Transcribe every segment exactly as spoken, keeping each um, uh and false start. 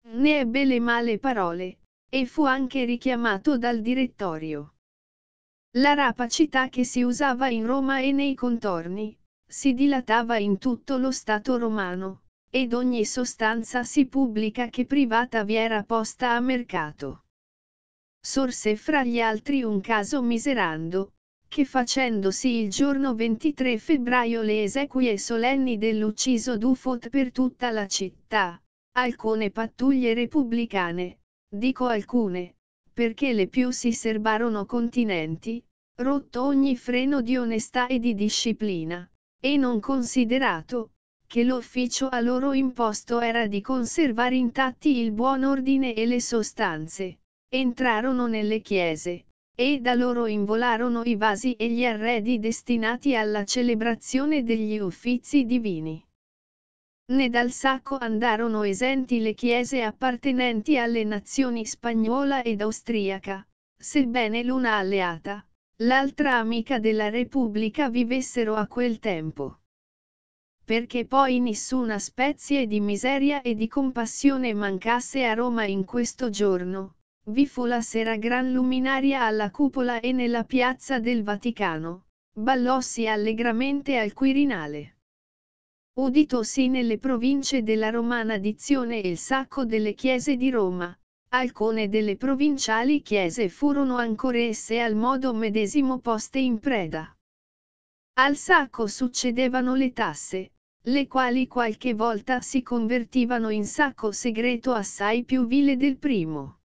Ne ebbe le male parole, e fu anche richiamato dal direttorio. La rapacità che si usava in Roma e nei contorni, si dilatava in tutto lo Stato romano, ed ogni sostanza sì pubblica che privata vi era posta a mercato. Sorse fra gli altri un caso miserando, che facendosi il giorno ventitré febbraio le esequie solenni dell'ucciso Dufot per tutta la città, alcune pattuglie repubblicane, dico alcune, perché le più si serbarono continenti, rotto ogni freno di onestà e di disciplina, e non considerato, che l'ufficio a loro imposto era di conservare intatti il buon ordine e le sostanze, entrarono nelle chiese, e da loro involarono i vasi e gli arredi destinati alla celebrazione degli uffizi divini. Né dal sacco andarono esenti le chiese appartenenti alle nazioni spagnola ed austriaca, sebbene l'una alleata, l'altra amica della Repubblica vivessero a quel tempo. Perché poi nessuna spezie di miseria e di compassione mancasse a Roma in questo giorno, vi fu la sera gran luminaria alla cupola e nella piazza del Vaticano, ballossi allegramente al Quirinale. Uditosi nelle province della romana dizione il sacco delle chiese di Roma, alcune delle provinciali chiese furono anch'esse al modo medesimo poste in preda. Al sacco succedevano le tasse, le quali qualche volta si convertivano in sacco segreto assai più vile del primo.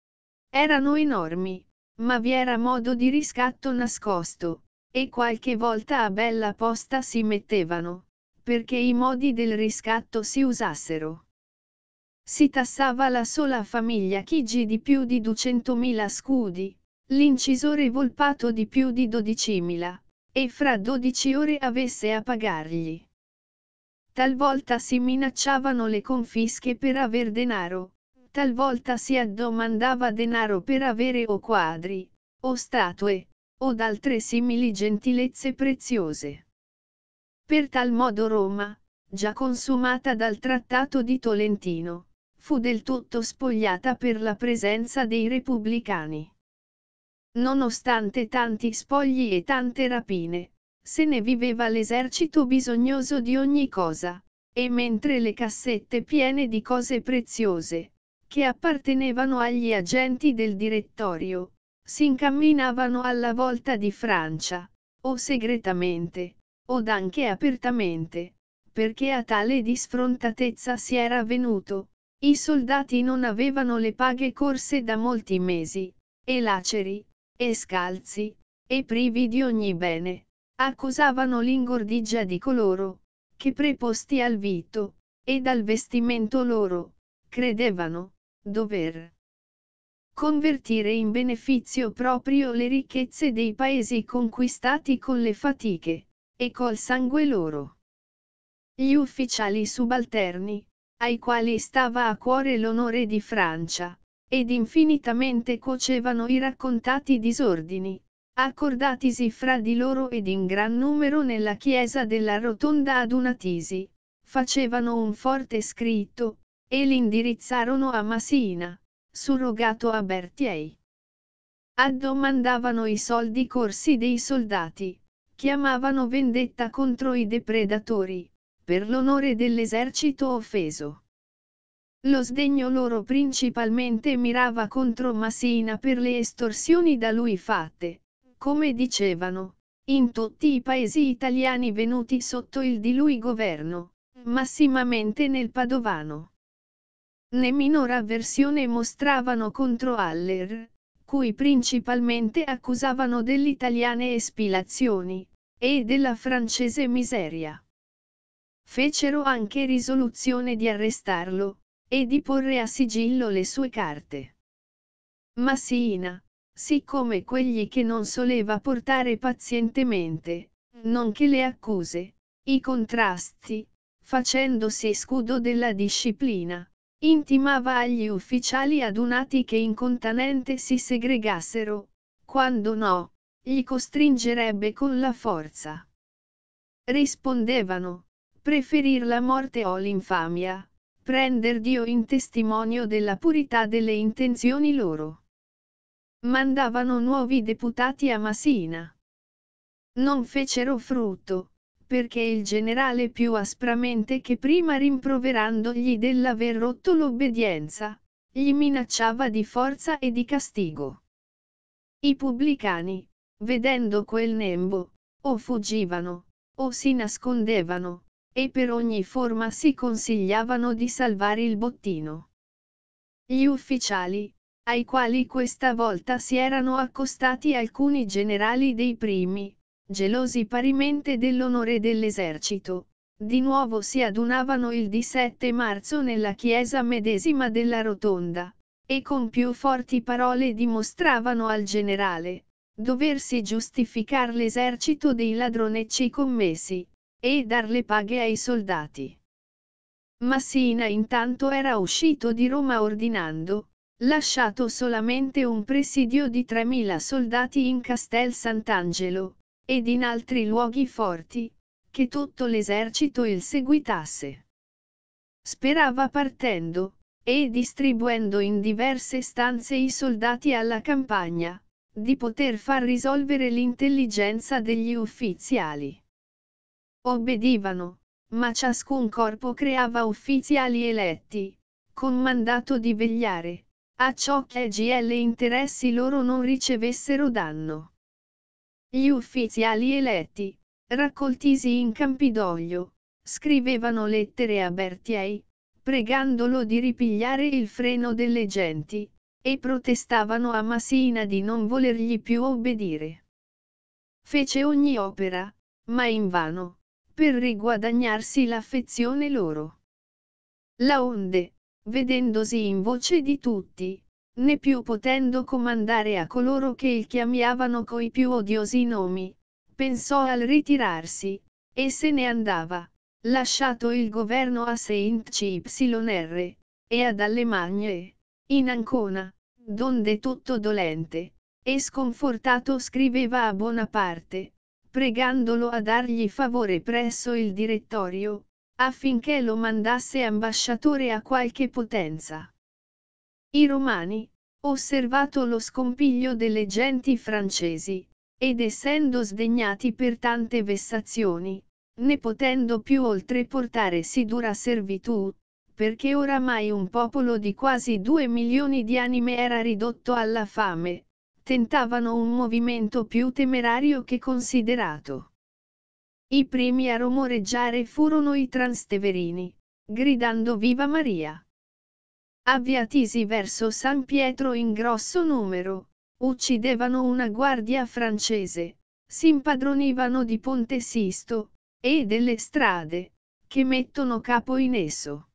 Erano enormi, ma vi era modo di riscatto nascosto, e qualche volta a bella posta si mettevano, perché i modi del riscatto si usassero. Si tassava la sola famiglia Chigi di più di duecentomila scudi, l'incisore Volpato di più di dodicimila, e fra dodici ore avesse a pagargli. Talvolta si minacciavano le confische per aver denaro, talvolta si addomandava denaro per avere o quadri, o statue, o altre simili gentilezze preziose. Per tal modo Roma, già consumata dal Trattato di Tolentino, fu del tutto spogliata per la presenza dei repubblicani. Nonostante tanti spogli e tante rapine, se ne viveva l'esercito bisognoso di ogni cosa, e mentre le cassette piene di cose preziose, che appartenevano agli agenti del direttorio, si incamminavano alla volta di Francia, o segretamente, od anche apertamente, perché a tale disfrontatezza si era venuto, i soldati non avevano le paghe corse da molti mesi, e laceri, e scalzi, e privi di ogni bene, accusavano l'ingordigia di coloro, che preposti al vito, e dal vestimento loro, credevano, dover convertire in beneficio proprio le ricchezze dei paesi conquistati con le fatiche, e col sangue loro. Gli ufficiali subalterni, ai quali stava a cuore l'onore di Francia, ed infinitamente cuocevano i raccontati disordini, accordatisi fra di loro ed in gran numero nella chiesa della Rotonda adunatisi, facevano un forte scritto, e l'indirizzarono a Massina, surrogato a Berthier. Addomandavano i soldi corsi dei soldati, chiamavano vendetta contro i depredatori, per l'onore dell'esercito offeso. Lo sdegno loro principalmente mirava contro Massina per le estorsioni da lui fatte, come dicevano, in tutti i paesi italiani venuti sotto il di lui governo, massimamente nel Padovano. Né minor avversione mostravano contro Haller, cui principalmente accusavano delle italiane espilazioni, e della francese miseria. Fecero anche risoluzione di arrestarlo, e di porre a sigillo le sue carte. Massina, siccome quegli che non soleva portare pazientemente, nonché le accuse, i contrasti, facendosi scudo della disciplina, intimava agli ufficiali adunati che incontanente si segregassero, quando no, li costringerebbe con la forza. Rispondevano, preferir la morte o l'infamia, prender Dio in testimonio della purità delle intenzioni loro. Mandavano nuovi deputati a Massina. Non fecero frutto, perché il generale più aspramente che prima rimproverandogli dell'aver rotto l'obbedienza, gli minacciava di forza e di castigo. I pubblicani, vedendo quel nembo, o fuggivano, o si nascondevano, e per ogni forma si consigliavano di salvare il bottino. Gli ufficiali, ai quali questa volta si erano accostati alcuni generali dei primi, gelosi parimente dell'onore dell'esercito, di nuovo si adunavano il diciassette marzo nella chiesa medesima della Rotonda, e con più forti parole dimostravano al generale, doversi giustificar l'esercito dei ladronecci commessi, e dar le paghe ai soldati. Massina intanto era uscito di Roma ordinando, lasciato solamente un presidio di tremila soldati in Castel Sant'Angelo, ed in altri luoghi forti, che tutto l'esercito il seguitasse. Sperava partendo, e distribuendo in diverse stanze i soldati alla campagna, di poter far risolvere l'intelligenza degli ufficiali. Obbedivano, ma ciascun corpo creava ufficiali eletti, con mandato di vegliare, a ciò che gli interessi loro non ricevessero danno. Gli ufficiali eletti, raccoltisi in Campidoglio, scrivevano lettere a Berthier, pregandolo di ripigliare il freno delle genti, e protestavano a Massina di non volergli più obbedire. Fece ogni opera, ma invano, per riguadagnarsi l'affezione loro. Laonde, vedendosi in voce di tutti, né più potendo comandare a coloro che il chiamavano coi più odiosi nomi, pensò al ritirarsi, e se ne andava, lasciato il governo a Saint C Y R, e ad Allemagne, in Ancona, donde tutto dolente, e sconfortato scriveva a Bonaparte, pregandolo a dargli favore presso il direttorio, affinché lo mandasse ambasciatore a qualche potenza. I romani, osservato lo scompiglio delle genti francesi, ed essendo sdegnati per tante vessazioni, ne potendo più oltre portare sì dura servitù, perché oramai un popolo di quasi due milioni di anime era ridotto alla fame, tentavano un movimento più temerario che considerato. I primi a rumoreggiare furono i Transteverini, gridando Viva Maria! Avviatisi verso San Pietro in grosso numero, uccidevano una guardia francese, si impadronivano di Ponte Sisto, e delle strade, che mettono capo in esso.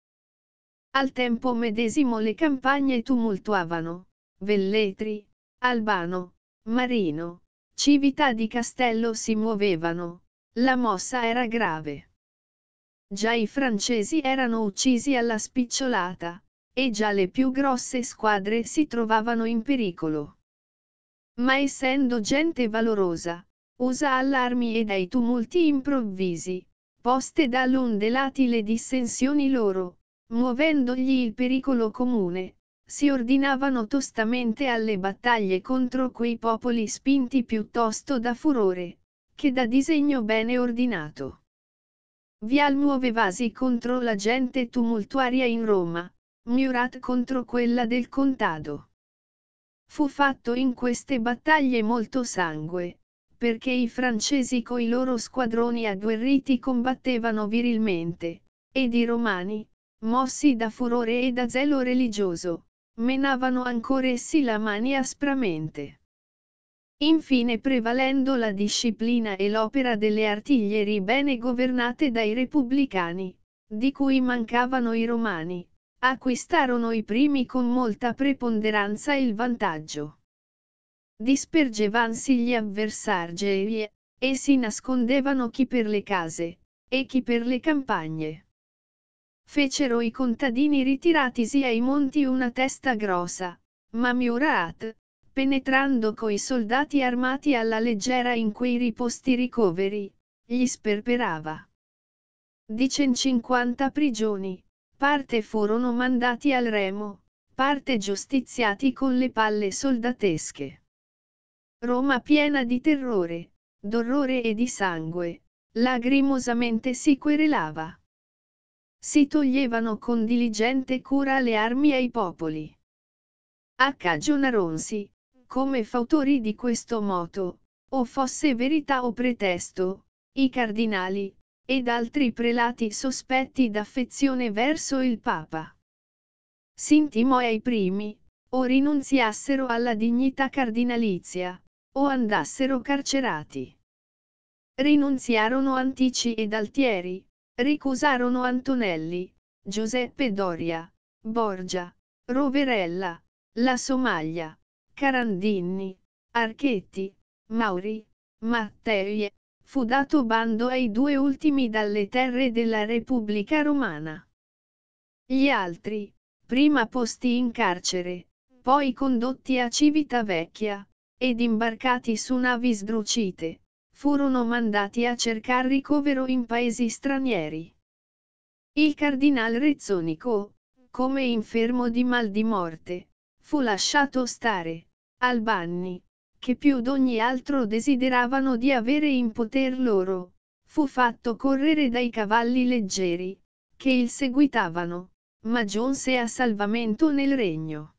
Al tempo medesimo le campagne tumultuavano, Velletri, Albano, Marino, Cività di Castello si muovevano, la mossa era grave. Già i francesi erano uccisi alla spicciolata, e già le più grosse squadre si trovavano in pericolo. Ma essendo gente valorosa, usa all'armi e dai tumulti improvvisi, poste dall'un dei lati le dissensioni loro, muovendogli il pericolo comune, si ordinavano tostamente alle battaglie contro quei popoli spinti piuttosto da furore, che da disegno bene ordinato. Vial muovevasi contro la gente tumultuaria in Roma, Murat contro quella del contado. Fu fatto in queste battaglie molto sangue, perché i francesi coi loro squadroni agguerriti combattevano virilmente, ed i romani, mossi da furore e da zelo religioso, menavano ancora essi la mani aspramente. Infine, prevalendo la disciplina e l'opera delle artiglierie bene governate dai repubblicani, di cui mancavano i romani, acquistarono i primi con molta preponderanza il vantaggio. Dispergevansi gli avversari, e si nascondevano chi per le case, e chi per le campagne. Fecero i contadini ritiratisi ai monti una testa grossa, ma Murat, penetrando coi soldati armati alla leggera in quei riposti ricoveri, gli sperperava. Di centocinquanta prigioni, parte furono mandati al remo, parte giustiziati con le palle soldatesche. Roma piena di terrore, d'orrore e di sangue, lagrimosamente si querelava. Si toglievano con diligente cura le armi ai popoli. A cagionaronsi, come fautori di questo moto, o fosse verità o pretesto, i cardinali, ed altri prelati sospetti d'affezione verso il Papa. S'intimò ai primi, o rinunziassero alla dignità cardinalizia, o andassero carcerati. Rinunziarono Antici ed Altieri, ricusarono Antonelli, Giuseppe Doria, Borgia, Roverella, La Somaglia, Carandini, Archetti, Mauri, Mattei. Fu dato bando ai due ultimi dalle terre della Repubblica Romana. Gli altri, prima posti in carcere, poi condotti a Civitavecchia, ed imbarcati su navi sdrucite, furono mandati a cercar ricovero in paesi stranieri. Il cardinal Rezzonico, come infermo di mal di morte, fu lasciato stare. Albanni, che più d'ogni altro desideravano di avere in poter loro, fu fatto correre dai cavalli leggeri, che il seguitavano, ma giunse a salvamento nel regno.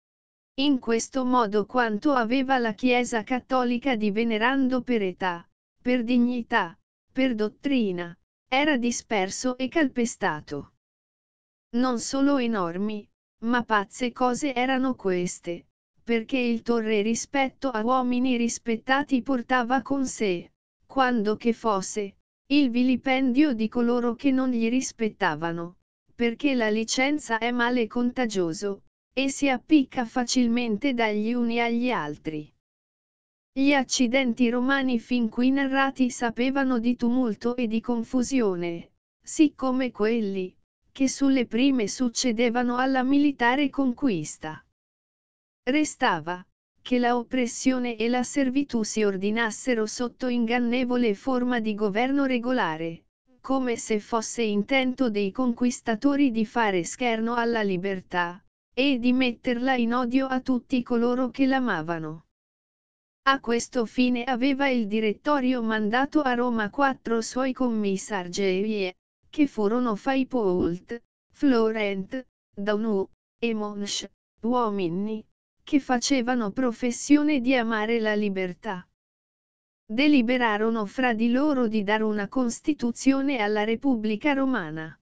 In questo modo quanto aveva la Chiesa cattolica di venerando per età, per dignità, per dottrina, era disperso e calpestato. Non solo enormi, ma pazze cose erano queste, perché il torre rispetto a uomini rispettati portava con sé, quando che fosse, il vilipendio di coloro che non gli rispettavano, perché la licenza è male contagioso, e si appicca facilmente dagli uni agli altri. Gli accidenti romani fin qui narrati sapevano di tumulto e di confusione, siccome quelli, che sulle prime succedevano alla militare conquista. Restava, che la oppressione e la servitù si ordinassero sotto ingannevole forma di governo regolare, come se fosse intento dei conquistatori di fare scherno alla libertà, e di metterla in odio a tutti coloro che l'amavano. A questo fine aveva il direttorio mandato a Roma quattro suoi commissargei, che furono Faipoult, Florent, Daunu, e Monch, uomini, che facevano professione di amare la libertà. Deliberarono fra di loro di dare una Costituzione alla Repubblica Romana.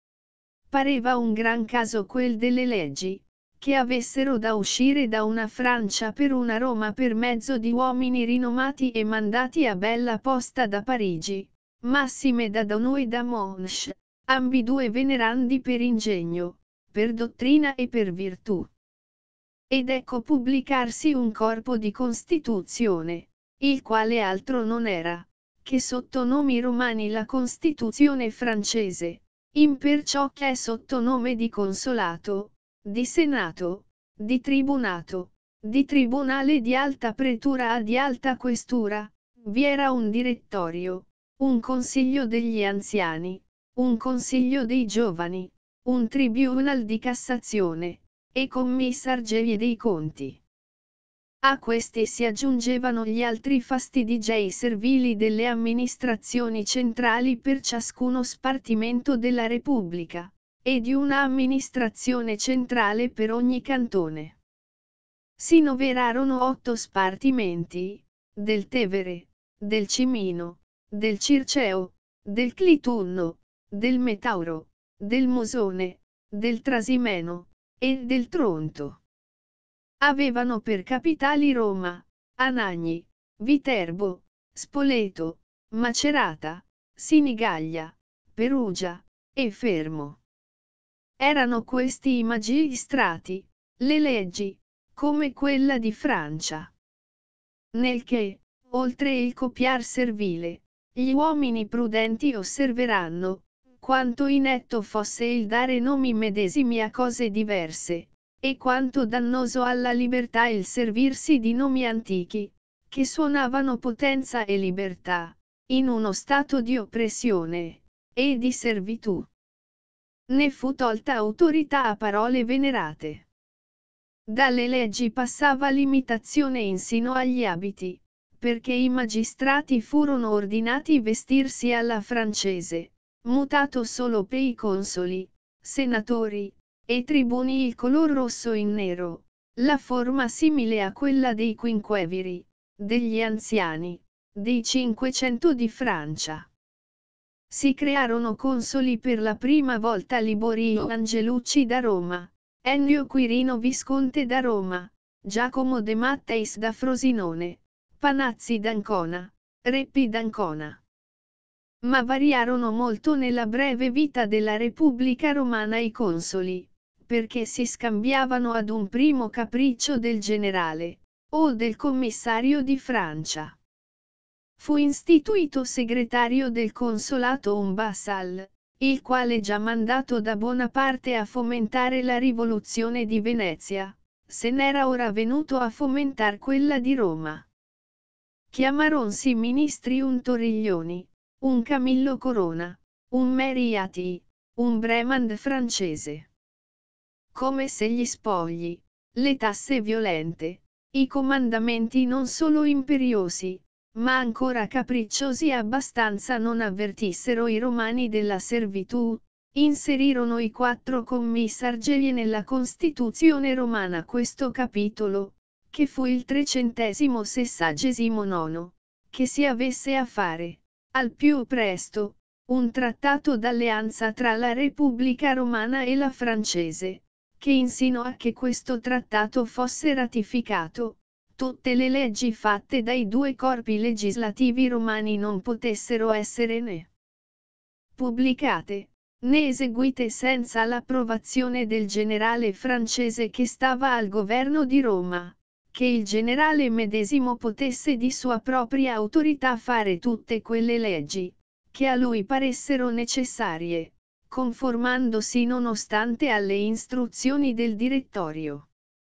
Pareva un gran caso quel delle leggi, che avessero da uscire da una Francia per una Roma per mezzo di uomini rinomati e mandati a bella posta da Parigi, massime da Daunu e da Monch, ambidue venerandi per ingegno, per dottrina e per virtù. Ed ecco pubblicarsi un corpo di Costituzione, il quale altro non era, che sotto nomi romani la Costituzione francese, imperciò che è sotto nome di Consolato, di Senato, di Tribunato, di Tribunale di alta pretura e di alta questura, vi era un direttorio, un consiglio degli anziani, un consiglio dei giovani, un tribunal di Cassazione, e commissargei dei conti. A questi si aggiungevano gli altri fastidigei servili delle amministrazioni centrali per ciascuno spartimento della Repubblica, e di una amministrazione centrale per ogni cantone. Si noverarono otto spartimenti, del Tevere, del Cimino, del Circeo, del Clitunno, del Metauro, del Mosone, del Trasimeno, e del Tronto. Avevano per capitali Roma, Anagni, Viterbo, Spoleto, Macerata, Sinigaglia, Perugia, e Fermo. Erano questi i magistrati, le leggi, come quella di Francia. Nel che, oltre il copiar servile, gli uomini prudenti osserveranno, quanto inetto fosse il dare nomi medesimi a cose diverse, e quanto dannoso alla libertà il servirsi di nomi antichi, che suonavano potenza e libertà, in uno stato di oppressione, e di servitù. Ne fu tolta autorità a parole venerate. Dalle leggi passava l'imitazione insino agli abiti, perché i magistrati furono ordinati vestirsi alla francese, mutato solo per i consoli, senatori, e tribuni il color rosso in nero, la forma simile a quella dei quinqueviri, degli anziani, dei Cinquecento di Francia. Si crearono consoli per la prima volta Liborio Angelucci da Roma, Ennio Quirino Visconte da Roma, Giacomo De Matteis da Frosinone, Panazzi d'Ancona, Reppi d'Ancona. Ma variarono molto nella breve vita della Repubblica Romana i consoli, perché si scambiavano ad un primo capriccio del generale, o del commissario di Francia. Fu istituito segretario del consolato un Bassal, il quale già mandato da Bonaparte a fomentare la rivoluzione di Venezia, se n'era ora venuto a fomentar quella di Roma. Chiamaronsi ministri un Toriglioni, un Camillo Corona, un Mary Ati, un Bremand francese. Come se gli spogli, le tasse violente, i comandamenti non solo imperiosi, ma ancora capricciosi abbastanza non avvertissero i romani della servitù, inserirono i quattro commissargeli nella Costituzione romana questo capitolo, che fu il trecentesimo sessagesimo nono, che si avesse a fare, al più presto, un trattato d'alleanza tra la Repubblica Romana e la francese, che insino a che questo trattato fosse ratificato, tutte le leggi fatte dai due corpi legislativi romani non potessero essere né pubblicate, né eseguite senza l'approvazione del generale francese che stava al governo di Roma, che il generale medesimo potesse di sua propria autorità fare tutte quelle leggi, che a lui paressero necessarie, conformandosi nonostante alle istruzioni del direttorio.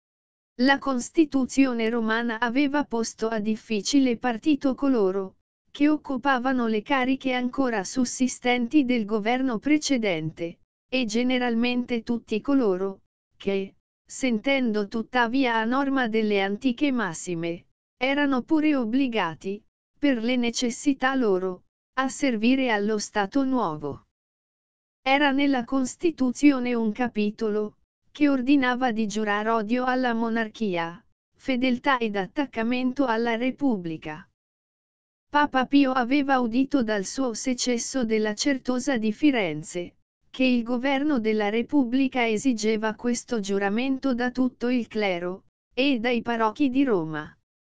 La Costituzione romana aveva posto a difficile partito coloro, che occupavano le cariche ancora sussistenti del governo precedente, e generalmente tutti coloro, che, sentendo tuttavia a norma delle antiche massime, erano pure obbligati, per le necessità loro, a servire allo Stato nuovo. Era nella Costituzione un capitolo, che ordinava di giurar odio alla monarchia, fedeltà ed attaccamento alla Repubblica. Papa Pio aveva udito dal suo secesso della Certosa di Firenze, che il governo della Repubblica esigeva questo giuramento da tutto il clero, e dai parrochi di Roma.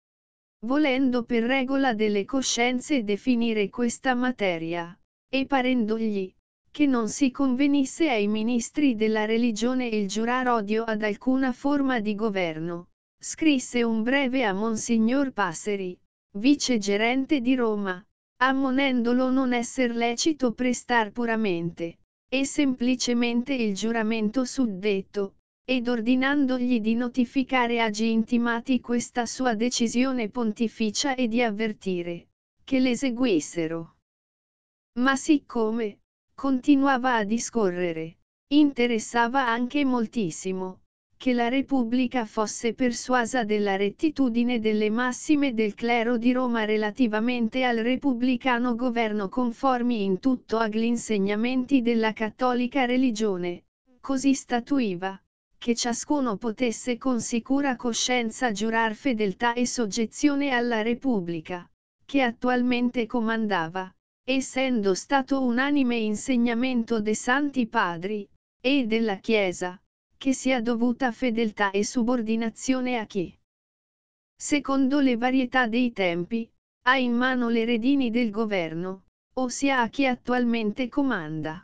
Volendo per regola delle coscienze definire questa materia, e parendogli, che non si convenisse ai ministri della religione il giurar odio ad alcuna forma di governo, scrisse un breve a Monsignor Passeri, vicegerente di Roma, ammonendolo non esser lecito prestar puramente, e semplicemente il giuramento suddetto, ed ordinandogli di notificare agi intimati questa sua decisione pontificia e di avvertire, che l'eseguissero. Ma siccome, continuava a discorrere, interessava anche moltissimo, che la Repubblica fosse persuasa della rettitudine delle massime del clero di Roma relativamente al repubblicano governo conformi in tutto agli insegnamenti della cattolica religione, così statuiva, che ciascuno potesse con sicura coscienza giurar fedeltà e soggezione alla Repubblica, che attualmente comandava, essendo stato unanime insegnamento dei Santi Padri, e della Chiesa, che sia dovuta fedeltà e subordinazione a chi, secondo le varietà dei tempi, ha in mano le redini del governo, ossia a chi attualmente comanda.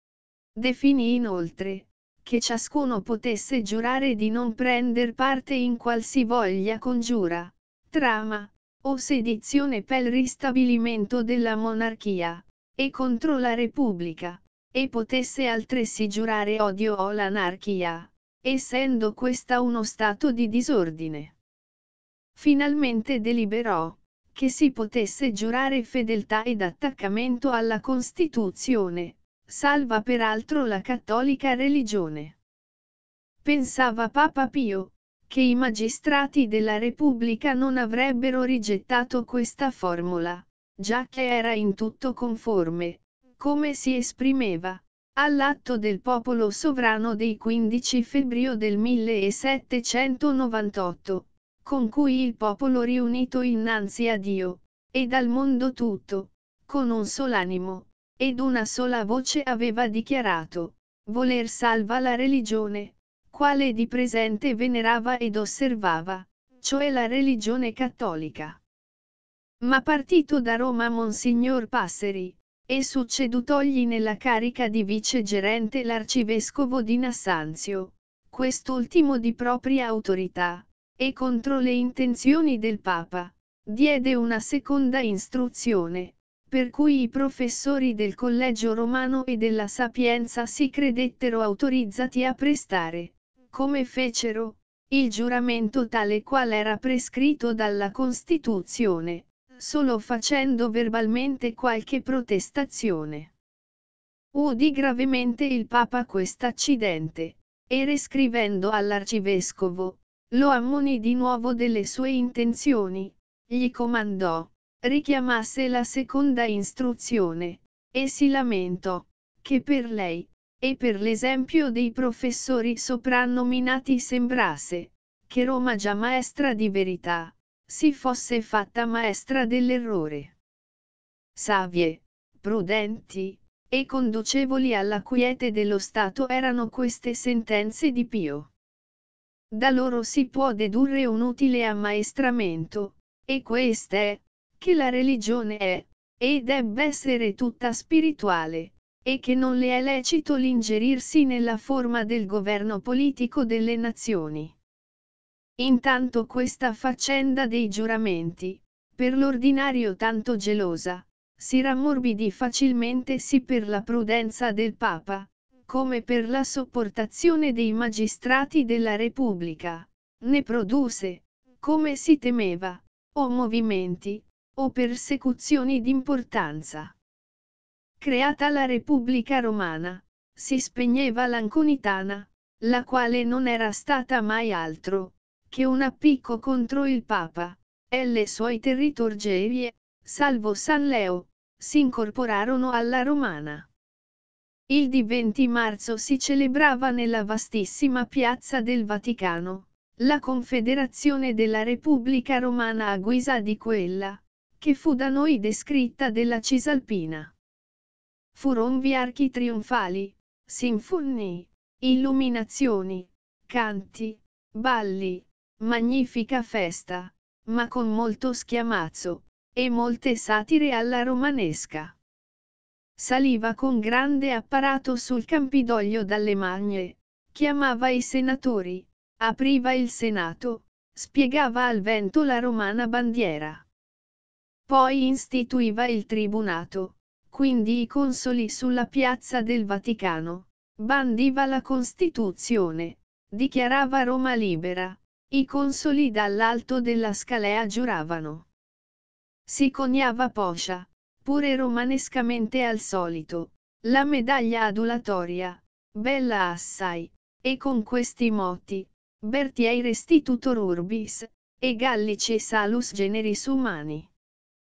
Definì inoltre, che ciascuno potesse giurare di non prender parte in qualsivoglia congiura, trama, o sedizione pel ristabilimento della monarchia, e contro la Repubblica, e potesse altresì giurare odio o l'anarchia, essendo questa uno stato di disordine. Finalmente deliberò, che si potesse giurare fedeltà ed attaccamento alla Costituzione, salva peraltro la cattolica religione. Pensava Papa Pio, che i magistrati della Repubblica non avrebbero rigettato questa formula, giacché era in tutto conforme, come si esprimeva, all'atto del popolo sovrano dei quindici febbraio del millesettecentonovantotto, con cui il popolo riunito innanzi a Dio, ed al mondo tutto, con un sol animo, ed una sola voce aveva dichiarato, voler salva la religione, quale di presente venerava ed osservava, cioè la religione cattolica. Ma partito da Roma Monsignor Passeri, e succedutogli nella carica di vicegerente l'arcivescovo di Nassanzio, quest'ultimo di propria autorità, e contro le intenzioni del Papa, diede una seconda istruzione, per cui i professori del Collegio Romano e della Sapienza si credettero autorizzati a prestare, come fecero, il giuramento tale qual era prescritto dalla Costituzione, solo facendo verbalmente qualche protestazione. Udì gravemente il Papa quest'accidente, e riscrivendo all'arcivescovo, lo ammonì di nuovo delle sue intenzioni, gli comandò, richiamasse la seconda istruzione, e si lamentò, che per lei, e per l'esempio dei professori soprannominati sembrasse, che Roma già maestra di verità, si fosse fatta maestra dell'errore. Savie, prudenti, e conducevoli alla quiete dello Stato erano queste sentenze di Pio. Da loro si può dedurre un utile ammaestramento, e quest'è, che la religione è, e debba essere tutta spirituale, e che non le è lecito l'ingerirsi nella forma del governo politico delle nazioni. Intanto questa faccenda dei giuramenti, per l'ordinario tanto gelosa, si rammorbidì facilmente sì per la prudenza del Papa, come per la sopportazione dei magistrati della Repubblica, ne produsse, come si temeva, o movimenti, o persecuzioni d'importanza. Creata la Repubblica Romana, si spegneva l'Anconitana, la quale non era stata mai altro che un appicco contro il Papa, e le sue territorierie, salvo San Leo, si incorporarono alla Romana. Il di venti marzo si celebrava nella vastissima piazza del Vaticano, la Confederazione della Repubblica Romana a guisa di quella, che fu da noi descritta della Cisalpina. Furonvi archi trionfali, sinfonie, illuminazioni, canti, balli, magnifica festa, ma con molto schiamazzo, e molte satire alla romanesca. Saliva con grande apparato sul Campidoglio dalle Magne, chiamava i senatori, apriva il Senato, spiegava al vento la romana bandiera. Poi istituiva il tribunato, quindi i consoli sulla piazza del Vaticano, bandiva la Costituzione, dichiarava Roma libera, i consoli dall'alto della scalea giuravano. Si coniava poscia, pure romanescamente al solito, la medaglia adulatoria, bella assai, e con questi moti, Bertiei restitutor urbis, e Gallice salus generis humani.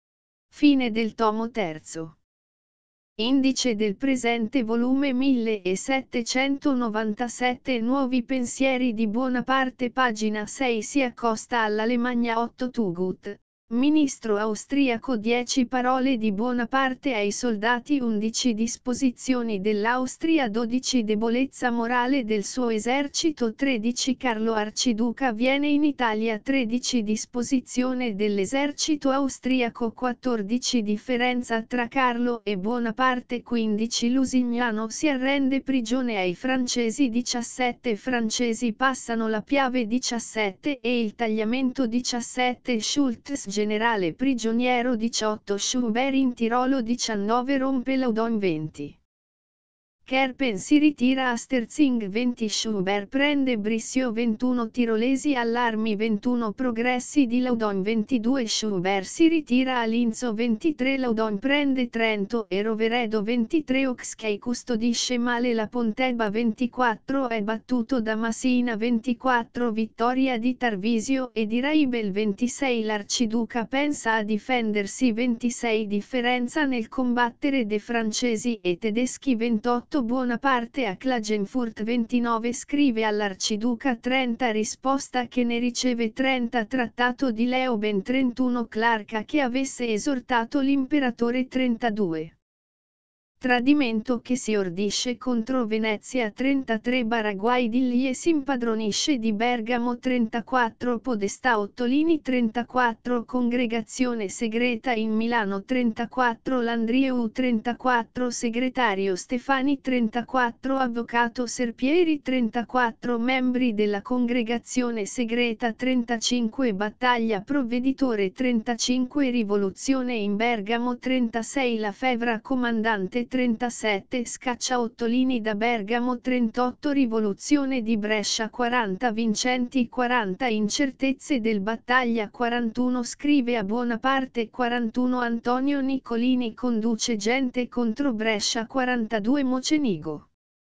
Fine del tomo terzo. Indice del presente volume millesettecentonovantasette Nuovi pensieri di Buonaparte pagina sei Si accosta all'Alemagna otto Tugut, ministro austriaco dieci parole di Buonaparte ai soldati undici disposizioni dell'Austria dodici Debolezza morale del suo esercito tredici Carlo Arciduca viene in Italia tredici Disposizione dell'esercito austriaco quattordici Differenza tra Carlo e Buonaparte quindici Lusignano si arrende prigione ai francesi diciassette Francesi passano la Piave diciassette e il tagliamento diciassette Schultz generale prigioniero diciotto Schubert in Tirolo diciannove Rompe Laudon venti Kerpen si ritira a Sterzing venti Schubert prende Brissio ventuno Tirolesi Allarmi ventuno Progressi di Laudon ventidue Schubert si ritira a Linzo ventitré Laudon prende Trento e Roveredo ventitré Oxkei custodisce male la Pontebba ventiquattro è battuto da Massina ventiquattro vittoria di Tarvisio e di Raibel ventisei l'Arciduca pensa a difendersi ventisei differenza nel combattere de francesi e tedeschi ventotto Buonaparte a Klagenfurt ventinove scrive all'Arciduca trenta risposta che ne riceve trenta Trattato di Leoben trentuno Clarca che avesse esortato l'imperatore trentadue Tradimento che si ordisce contro Venezia trentatré Baraguai Diglie si impadronisce di Bergamo trentaquattro Podestà Ottolini trentaquattro Congregazione segreta in Milano trentaquattro Landrieu trentaquattro Segretario Stefani trentaquattro Avvocato Serpieri trentaquattro Membri della Congregazione segreta trentacinque Battaglia Provveditore trentacinque Rivoluzione in Bergamo trentasei La Fevra Comandante trentasette Scaccia Ottolini da Bergamo trentotto Rivoluzione di Brescia quaranta Vincenti quaranta Incertezze del Battaglia quarantuno Scrive a Buonaparte quarantuno Antonio Nicolini conduce gente contro Brescia quarantadue Mocenigo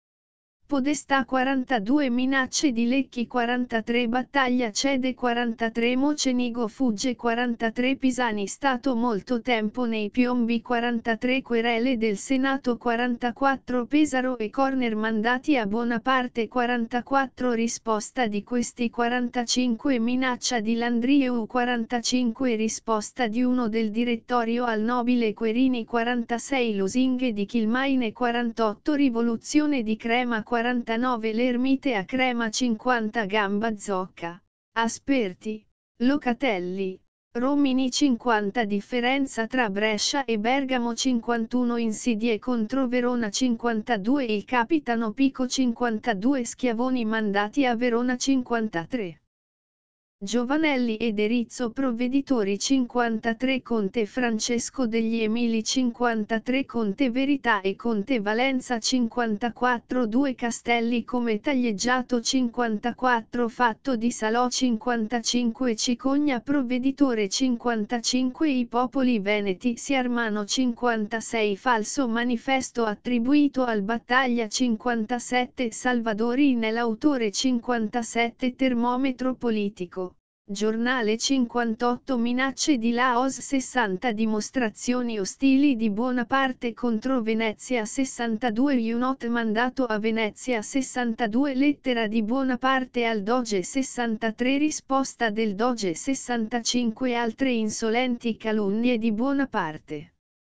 Podestà quarantadue Minacce di Lecchi quarantatré Battaglia cede quarantatré Mocenigo fugge quarantatré Pisani stato molto tempo nei piombi quarantatré Querele del Senato quarantaquattro Pesaro e Corner mandati a Bonaparte quarantaquattro Risposta di questi quarantacinque Minaccia di Landrieu quarantacinque Risposta di uno del direttorio al nobile Querini quarantasei Lusinghe di Chilmaine quarantotto Rivoluzione di Crema quarantanove L'ermite a Crema cinquanta Gamba Zocca, Asperti, Locatelli, Romini cinquanta Differenza tra Brescia e Bergamo cinquantuno Insidie contro Verona cinquantadue Il capitano Pico cinquantadue Schiavoni mandati a Verona cinquantatré Giovanelli ed Erizzo Provveditori cinquantatré Conte Francesco degli Emili cinquantatré Conte Verità e Conte Valenza cinquantaquattro Due Castelli come taglieggiato cinquantaquattro Fatto di Salò cinquantacinque Cicogna Provveditore cinquantacinque I popoli veneti si armano cinquantasei Falso manifesto attribuito al Battaglia cinquantasette Salvadori nell'autore cinquantasette Termometro politico Giornale cinquantotto Minacce di Laos sessanta Dimostrazioni ostili di Bonaparte contro Venezia sessantadue Junot mandato a Venezia sessantadue Lettera di Bonaparte al Doge sessantatré Risposta del Doge sessantacinque Altre insolenti calunnie di Bonaparte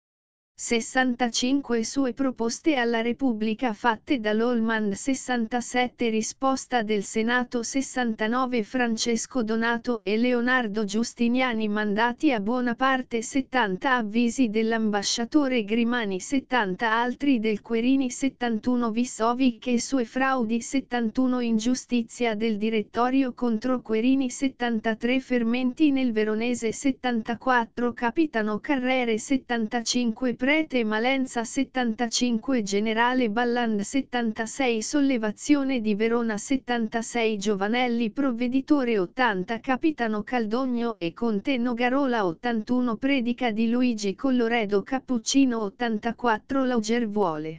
sessantacinque Sue proposte alla Repubblica fatte dall'Olmand sessantasette Risposta del Senato sessantanove Francesco Donato e Leonardo Giustiniani mandati a Bonaparte settanta Avvisi dell'ambasciatore Grimani settanta Altri del Querini settantuno Vissovic e sue frodi settantuno Ingiustizia del direttorio contro Querini settantatré Fermenti nel Veronese settantaquattro Capitano Carrere settantacinque Prete Malenza settantacinque Generale Balland settantasei Sollevazione di Verona settantasei Giovanelli Provveditore ottanta Capitano Caldogno e Conte Nogarola ottantuno Predica di Luigi Colloredo Cappuccino ottantaquattro Lauger vuole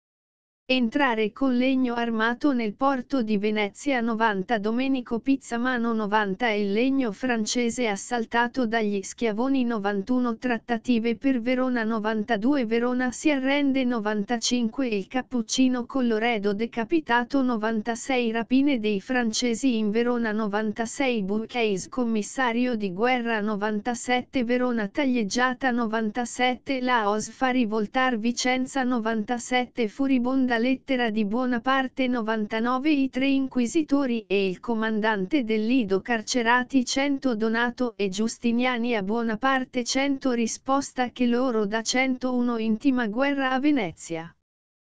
entrare con legno armato nel porto di Venezia novanta Domenico Pizzamano novanta Il legno francese assaltato dagli schiavoni novantuno Trattative per Verona novantadue Verona si arrende novantacinque Il Cappuccino Colloredo decapitato novantasei Rapine dei francesi in Verona novantasei Bouquet commissario di guerra novantasette Verona taglieggiata novantasette Laos fa rivoltar Vicenza novantasette Furibonda Lettera di Bonaparte novantanove I tre inquisitori e il comandante del Lido carcerati cento Donato e Giustiniani a Bonaparte cento Risposta che loro da centouno Intima guerra a Venezia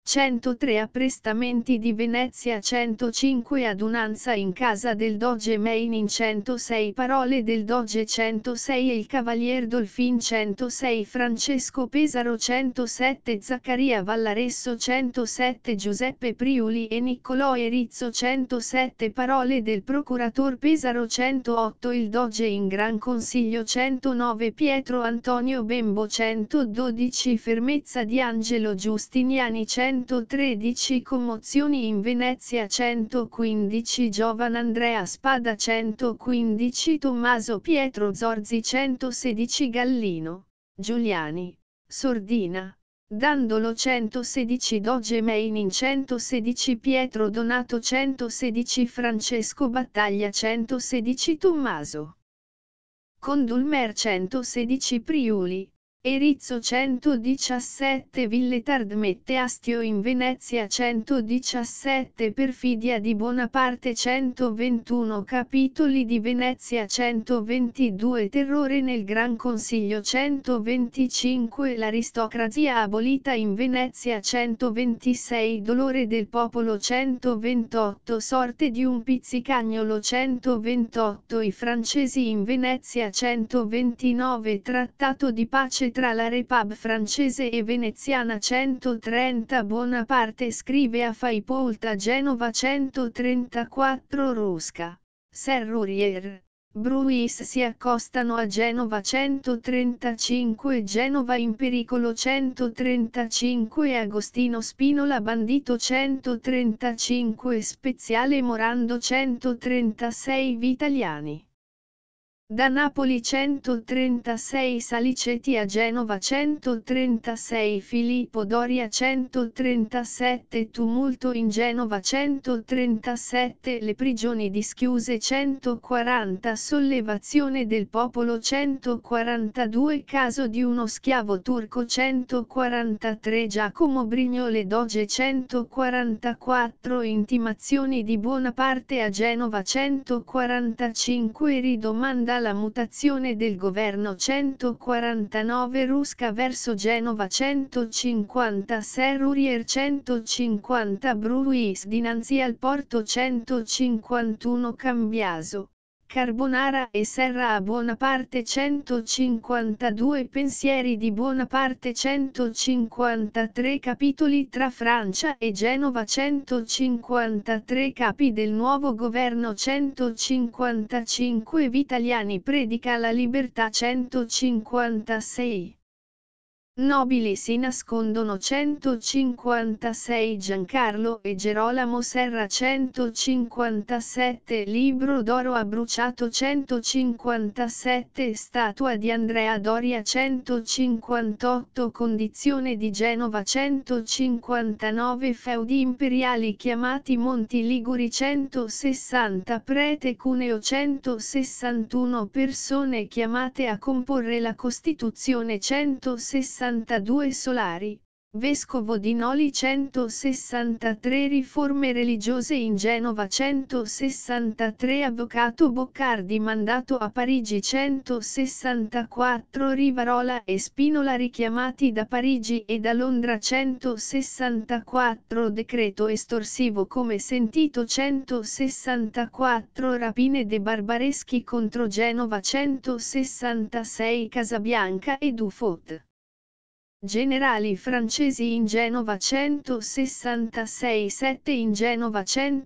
centotré Apprestamenti di Venezia, centocinque Adunanza in casa del doge Meinin, centosei Parole del doge, centosei Il Cavalier Dolfin, centosei Francesco Pesaro, centosette Zaccaria Vallaresso, centosette Giuseppe Priuli e Niccolò Erizzo, centosette Parole del Procuratore Pesaro, centootto Il doge in Gran Consiglio, centonove Pietro Antonio Bembo, centododici Fermezza di Angelo Giustiniani, centotredici Commozioni in Venezia, centoquindici Giovan Andrea Spada, centoquindici Tommaso Pietro Zorzi, centosedici Gallino, Giuliani, Sordina, Dandolo, centosedici Doge Meinin, centosedici Pietro Donato, centosedici Francesco Battaglia, centosedici Tommaso Condulmer, centosedici Priuli, Erizzo, centodiciassette Villetard Mette Astio in Venezia, centodiciassette Perfidia di Bonaparte, centoventuno Capitoli di Venezia, centoventidue Terrore nel Gran Consiglio, centoventicinque L'aristocrazia abolita in Venezia, centoventisei Dolore del popolo, centoventotto Sorte di un pizzicagnolo, centoventotto I francesi in Venezia, centoventinove Trattato di pace tra la Repub francese e veneziana, centotrenta Bonaparte scrive a Faipoult a Genova, centotrentaquattro Rusca, Serrurier, Bruis si accostano a Genova, centotrentacinque Genova in pericolo, centotrentacinque Agostino Spinola bandito, centotrentacinque Speziale Morando, centotrentasei Vitaliani. Da Napoli, centotrentasei Saliceti a Genova, centotrentasei Filippo Doria, centotrentasette Tumulto in Genova, centotrentasette Le prigioni dischiuse, centoquaranta Sollevazione del popolo, centoquarantadue Caso di uno schiavo turco, centoquarantatré Giacomo Brignole Doge, centoquarantaquattro Intimazioni di Bonaparte a Genova, centoquarantacinque Ridomanda la mutazione del governo, centoquarantanove Rusca verso Genova, centocinquanta Serrurier, centocinquanta Bruis dinanzi al porto, centocinquantuno Cambiaso, Carbonara e Serra a Bonaparte, centocinquantadue Pensieri di Bonaparte, centocinquantatré Capitoli tra Francia e Genova, centocinquantatré Capi del nuovo governo, centocinquantacinque Vitaliani predica la libertà, centocinquantasei Nobili si nascondono, centocinquantasei Giancarlo e Gerolamo Serra, centocinquantasette Libro d'oro ha bruciato, centocinquantasette Statua di Andrea Doria, centocinquantotto Condizione di Genova, centocinquantanove Feudi imperiali chiamati Monti Liguri, centosessanta Prete Cuneo, centosessantuno Persone chiamate a comporre la Costituzione, centosessantadue Solari, Vescovo di Noli, centosessantatré Riforme religiose in Genova, centosessantatré Avvocato Boccardi mandato a Parigi, centosessantaquattro Rivarola e Spinola richiamati da Parigi e da Londra, centosessantaquattro Decreto estorsivo come sentito, centosessantaquattro Rapine de Barbareschi contro Genova, centosessantasei Casabianca e Dufot. Generali francesi in Genova, centosessantasei sette in Genova,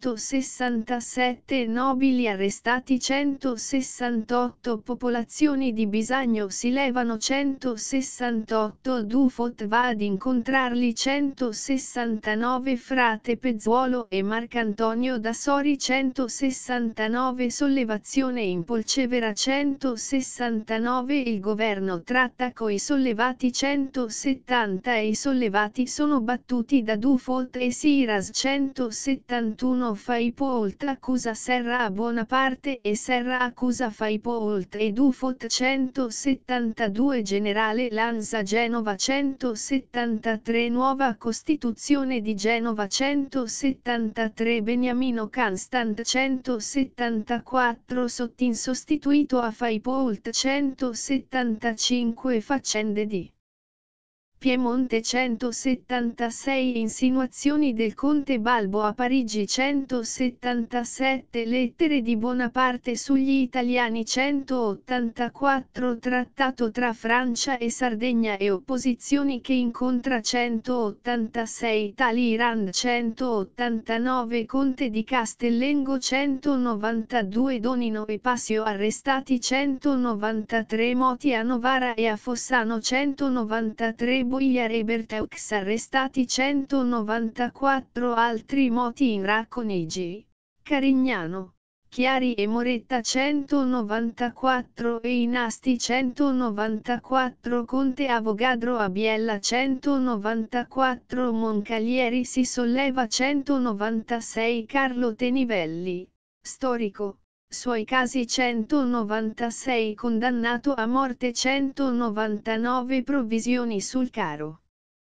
centosessantasette Nobili arrestati, centosessantotto Popolazioni di Bisagno si levano, centosessantotto Dufot va ad incontrarli, centosessantanove Frate Pezzuolo e Marcantonio da Sori, centosessantanove Sollevazione in Polcevera, centosessantanove Il governo tratta coi sollevati, centosettanta e i sollevati sono battuti da Dufot e Siras, centosettantuno Faipoult accusa Serra a Bonaparte e Serra accusa Faipoult e Dufot, centosettantadue Generale Lanza Genova, centosettantatré Nuova Costituzione di Genova, centosettantatré Beniamino Constant, centosettantaquattro Sottin sostituito a Faipoult, centosettantacinque Faccende di Piemonte centosettantasei Insinuazioni del conte Balbo a Parigi centosettantasette Lettere di Bonaparte sugli italiani centottantaquattro Trattato tra Francia e Sardegna e opposizioni che incontra centottantasei Talleyrand centottantanove Conte di Castellengo centonovantadue Donino e Passio arrestati centonovantatré Moti a Novara e a Fossano centonovantatré Boiar e Bertaux arrestati centonovantaquattro altri Moti in Racconigi, Carignano, Chiari e Moretta centonovantaquattro e in Asti centonovantaquattro Conte Avogadro a Biella centonovantaquattro Moncalieri si solleva centonovantasei Carlo Tenivelli, storico, suoi casi centonovantasei condannato a morte centonovantanove Provvisioni sul caro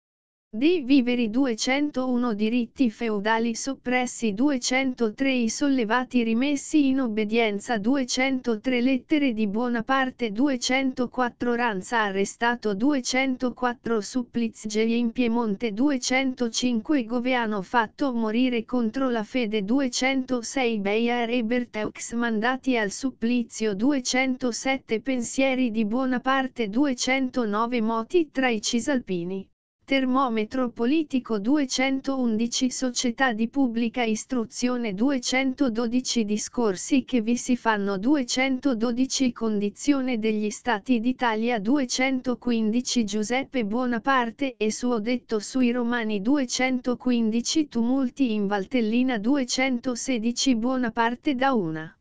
dei viveri duecentouno Diritti feudali soppressi duecentotre I sollevati rimessi in obbedienza duecentotre Lettere di Bonaparte duecentoquattro Ranza arrestato duecentoquattro Supplizgeli in Piemonte duecentocinque Goveano fatto morire contro la fede duecentosei Beyer e Bertaux mandati al supplizio duecentosette Pensieri di Bonaparte duecentonove Moti tra i Cisalpini. Termometro politico duecentoundici Società di pubblica istruzione duecentododici Discorsi che vi si fanno duecentododici Condizione degli Stati d'Italia duecentoquindici Giuseppe Bonaparte e suo detto sui Romani duecentoquindici Tumulti in Valtellina duecentosedici Bonaparte da una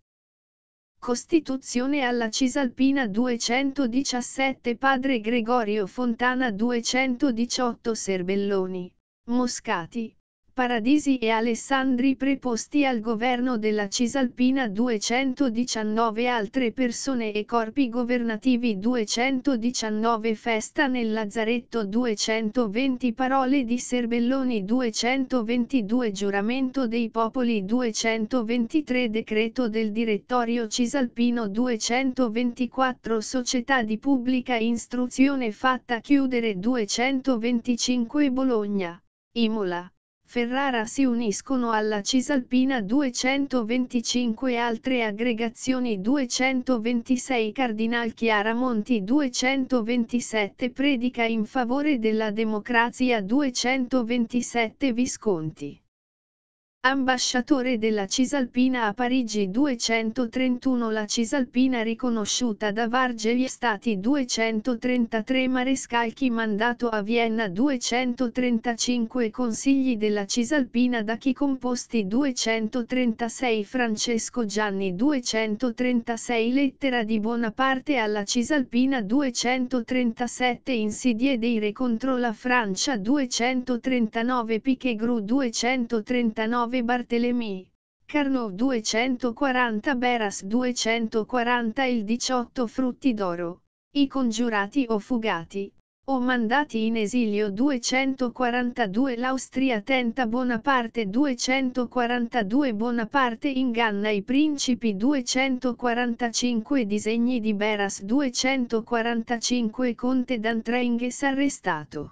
Costituzione alla Cisalpina duecentodiciassette Padre Gregorio Fontana duecentodiciotto Serbelloni, Moscati, Paradisi e Alessandri preposti al governo della Cisalpina duecentodiciannove Altre persone e corpi governativi duecentodiciannove Festa nel Lazzaretto duecentoventi Parole di Serbelloni duecentoventidue Giuramento dei popoli duecentoventitré Decreto del direttorio cisalpino duecentoventiquattro Società di pubblica istruzione fatta chiudere duecentoventicinque Bologna, Imola, Ferrara si uniscono alla Cisalpina duecentoventicinque Altre aggregazioni duecentoventisei Cardinal Chiaramonti duecentoventisette Predica in favore della democrazia duecentoventisette Visconti. Ambasciatore della Cisalpina a Parigi duecentotrentuno La Cisalpina riconosciuta da Varge gli Stati duecentotrentatré Marescalchi mandato a Vienna duecentotrentacinque Consigli della Cisalpina da chi composti duecentotrentasei Francesco Gianni duecentotrentasei Lettera di Bonaparte alla Cisalpina duecentotrentasette Insidie dei re contro la Francia duecentotrentanove Pichegru duecentotrentanove Barthélemy, Carnot duecentoquaranta Beras duecentoquaranta Il diciotto Frutti d'oro, i congiurati o fugati, o mandati in esilio duecentoquarantadue L'Austria tenta Bonaparte duecentoquarantadue Bonaparte inganna i principi duecentoquarantacinque Disegni di Beras duecentoquarantacinque Conte d'Antrenges arrestato.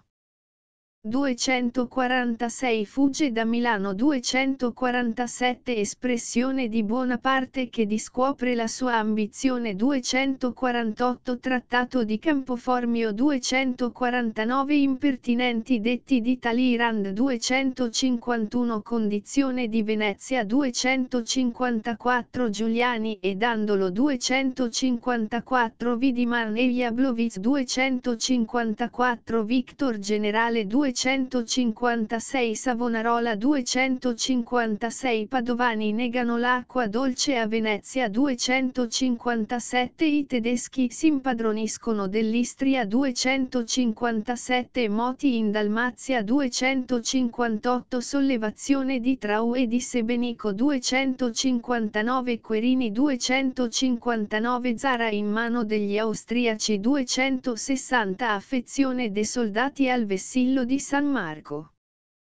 duecentoquarantasei Fugge da Milano duecentoquarantasette Espressione di Bonaparte che discopre la sua ambizione duecentoquarantotto Trattato di Campoformio duecentoquarantanove Impertinenti detti di Talleyrand duecentocinquantuno Condizione di Venezia duecentocinquantaquattro Giuliani e Dandolo duecentocinquantaquattro Vidiman e Jablowitz duecentocinquantaquattro Victor Generale duecentocinquantasei Savonarola duecentocinquantasei Padovani negano l'acqua dolce a Venezia duecentocinquantasette I tedeschi si impadroniscono dell'Istria duecentocinquantasette Moti in Dalmazia duecentocinquantotto Sollevazione di Trau e di Sebenico duecentocinquantanove Querini duecentocinquantanove Zara in mano degli austriaci duecentosessanta Affezione dei soldati al vessillo di San Marco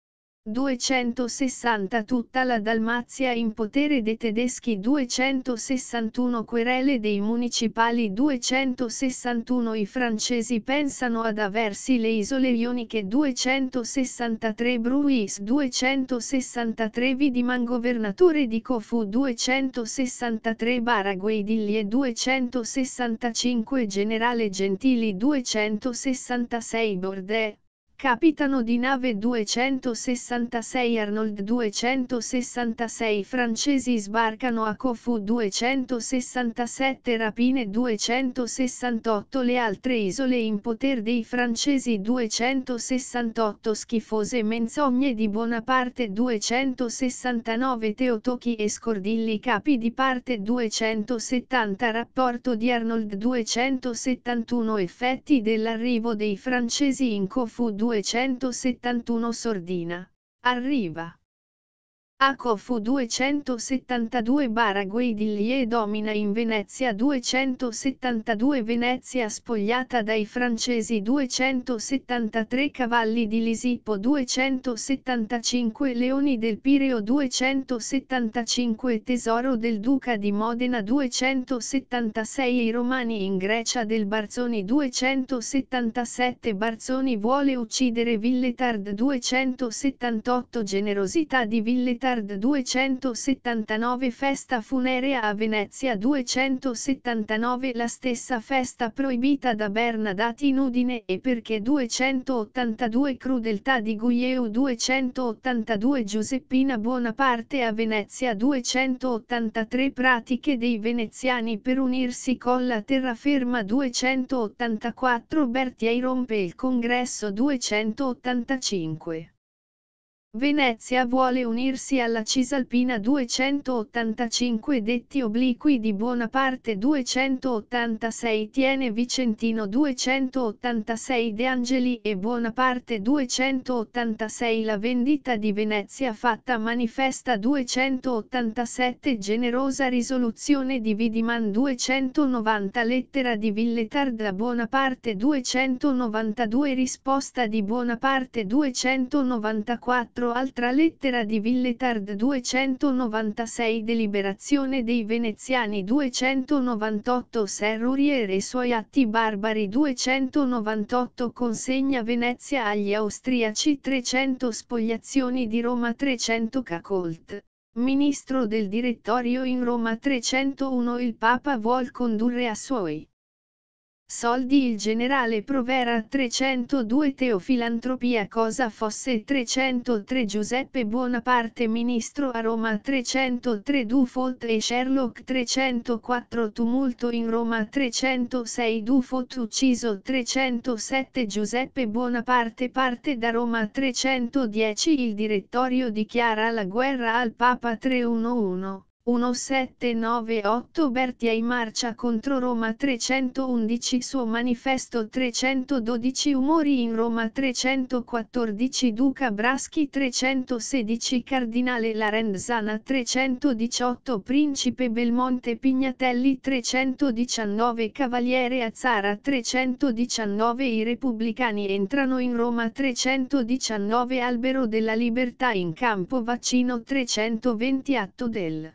duecentosessanta tutta la Dalmazia in potere dei tedeschi, duecentosessantuno querele dei municipali, duecentosessantuno i francesi pensano ad aversi le isole ioniche, duecentosessantatré Bruis, duecentosessantatré Vidiman governatore di Corfù, duecentosessantatré Baraguaidillie, duecentosessantacinque generale Gentili, duecentosessantasei Bordet, capitano di nave, duecentosessantasei Arnold, duecentosessantasei francesi sbarcano a Corfù, duecentosessantasette rapine, duecentosessantotto le altre isole in potere dei francesi, duecentosessantotto schifose menzogne di Bonaparte, duecentosessantanove Teotocchi e Scordilli capi di parte, duecentosettanta rapporto di Arnold, duecentosettantuno effetti dell'arrivo dei francesi in Corfù, duecentosettantuno Sordina, arriva a Corfù, duecentosettantadue Baraguaidillie domina in Venezia, duecentosettantadue Venezia spogliata dai francesi, duecentosettantatré Cavalli di Lisipo, duecentosettantacinque Leoni del Pireo, duecentosettantacinque Tesoro del Duca di Modena, duecentosettantasei i Romani in Grecia del Barzoni, duecentosettantasette Barzoni vuole uccidere Villetard, duecentosettantotto generosità di Villetard, duecentosettantanove festa funerea a Venezia, duecentosettantanove la stessa festa proibita da Bernadatti in Udine e perché, duecentottantadue crudeltà di Guglieu, duecentottantadue Giuseppina Bonaparte a Venezia, duecentottantatré pratiche dei veneziani per unirsi con la terraferma, duecentottantaquattro Berthier rompe il congresso, duecentottantacinque Venezia vuole unirsi alla Cisalpina, duecentottantacinque detti obliqui di Bonaparte, duecentottantasei tiene Vicentino, duecentottantasei De Angeli e Bonaparte, duecentottantasei la vendita di Venezia fatta manifesta, duecentottantasette generosa risoluzione di Vidiman, duecentonovanta lettera di Villetard a Bonaparte, duecentonovantadue risposta di Bonaparte, duecentonovantaquattro altra lettera di Villetard, duecentonovantasei deliberazione dei veneziani, duecentonovantotto Serrurier e suoi atti barbari, duecentonovantotto consegna Venezia agli austriaci, trecento spoliazioni di Roma, trecento Cacolt, ministro del direttorio in Roma, trecentouno il Papa vuol condurre a suoi soldi il generale Provera, trecentodue Teofilantropia cosa fosse, trecentotré Giuseppe Bonaparte ministro a Roma, trecentotré Dufault e Sherlock, trecentoquattro tumulto in Roma, trecentosei Dufault ucciso, trecentosette Giuseppe Bonaparte parte da Roma, trecentodieci il direttorio dichiara la guerra al Papa, trecentoundici millesettecentonovantaotto Berthier marcia contro Roma, trecentoundici suo manifesto, trecentododici umori in Roma, trecentoquattordici Duca Braschi, trecentosedici Cardinale Larenzana, trecentodiciotto Principe Belmonte Pignatelli, trecentodiciannove Cavaliere Azzara, trecentodiciannove i repubblicani entrano in Roma, trecentodiciannove Albero della Libertà in campo vaccino, trecentoventi atto del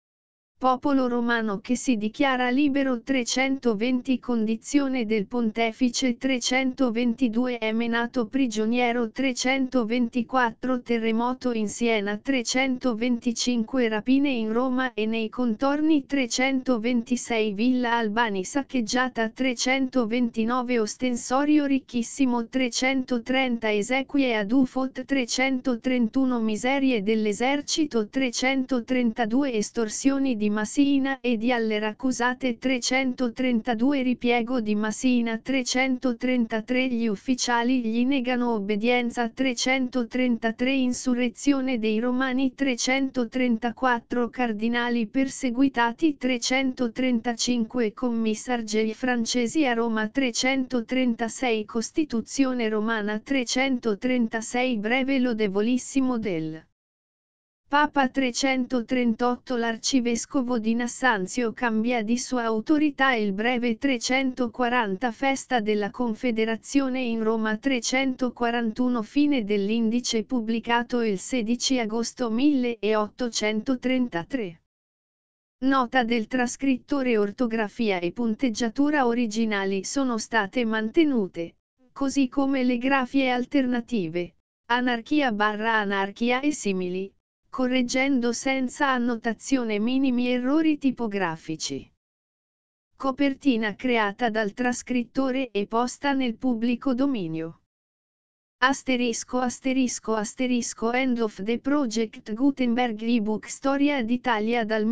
popolo romano che si dichiara libero, trecentoventi condizione del pontefice, trecentoventidue è menato prigioniero, trecentoventiquattro terremoto in Siena, trecentoventicinque rapine in Roma e nei contorni, trecentoventisei Villa Albani saccheggiata, trecentoventinove ostensorio ricchissimo, trecentotrenta esequie a Dufault, trecentotrentuno miserie dell'esercito, trecentotrentadue estorsioni di Massina e di alle raccusate, trecentotrentadue ripiego di Massina, trecentotrentatré gli ufficiali gli negano obbedienza, trecentotrentatré insurrezione dei Romani, trecentotrentaquattro cardinali perseguitati, trecentotrentacinque commissargeli francesi a Roma, trecentotrentasei Costituzione romana, trecentotrentasei breve lodevolissimo del Papa trecentotrentotto L'arcivescovo di Nassanzio cambia di sua autorità il breve trecentoquaranta Festa della Confederazione in Roma trecentoquarantuno Fine dell'indice pubblicato il sedici agosto milleottocentotrentatré. Nota del trascrittore: ortografia e punteggiatura originali sono state mantenute, così come le grafie alternative, anarchia barra anarchia e simili, correggendo senza annotazione minimi errori tipografici. Copertina creata dal trascrittore e posta nel pubblico dominio. Asterisco asterisco asterisco End of the Project Gutenberg ebook Storia d'Italia dal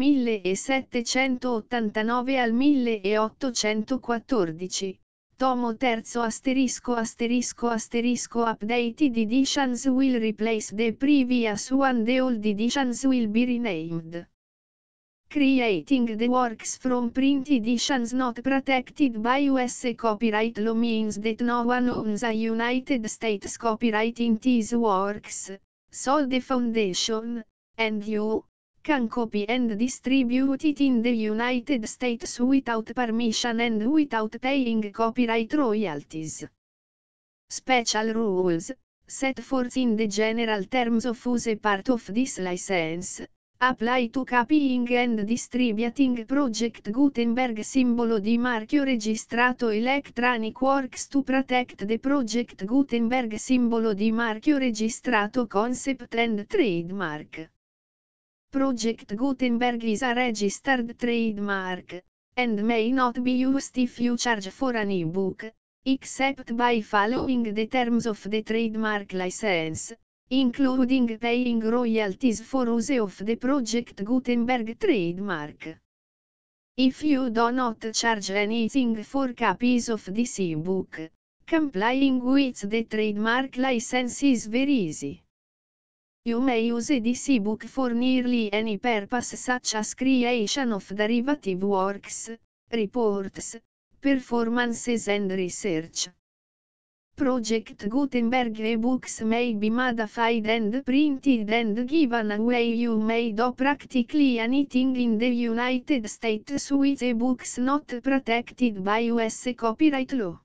millesettecentottantanove al milleottocentoquattordici. Tomo terzo asterisco asterisco asterisco Updated editions will replace the previous one. The old editions will be renamed. Creating the works from print editions not protected by U S copyright law means that no one owns a United States copyright in these works, so the foundation, and you, can copy and distribute it in the United States without permission and without paying copyright royalties. Special rules, set forth in the general terms of use part of this license, apply to copying and distributing Project Gutenberg. Simbolo di marchio registrato Electronic Works to protect the Project Gutenberg. Simbolo di marchio registrato Concept and Trademark. Project Gutenberg is a registered trademark, and may not be used if you charge for an ebook, except by following the terms of the trademark license, including paying royalties for use of the Project Gutenberg trademark. If you do not charge anything for copies of this ebook, complying with the trademark license is very easy. You may use this ebook for nearly any purpose, such as creation of derivative works, reports, performances and research. Project Gutenberg ebooks may be modified and printed and given away. You may do practically anything in the United States with ebooks not protected by U S copyright law.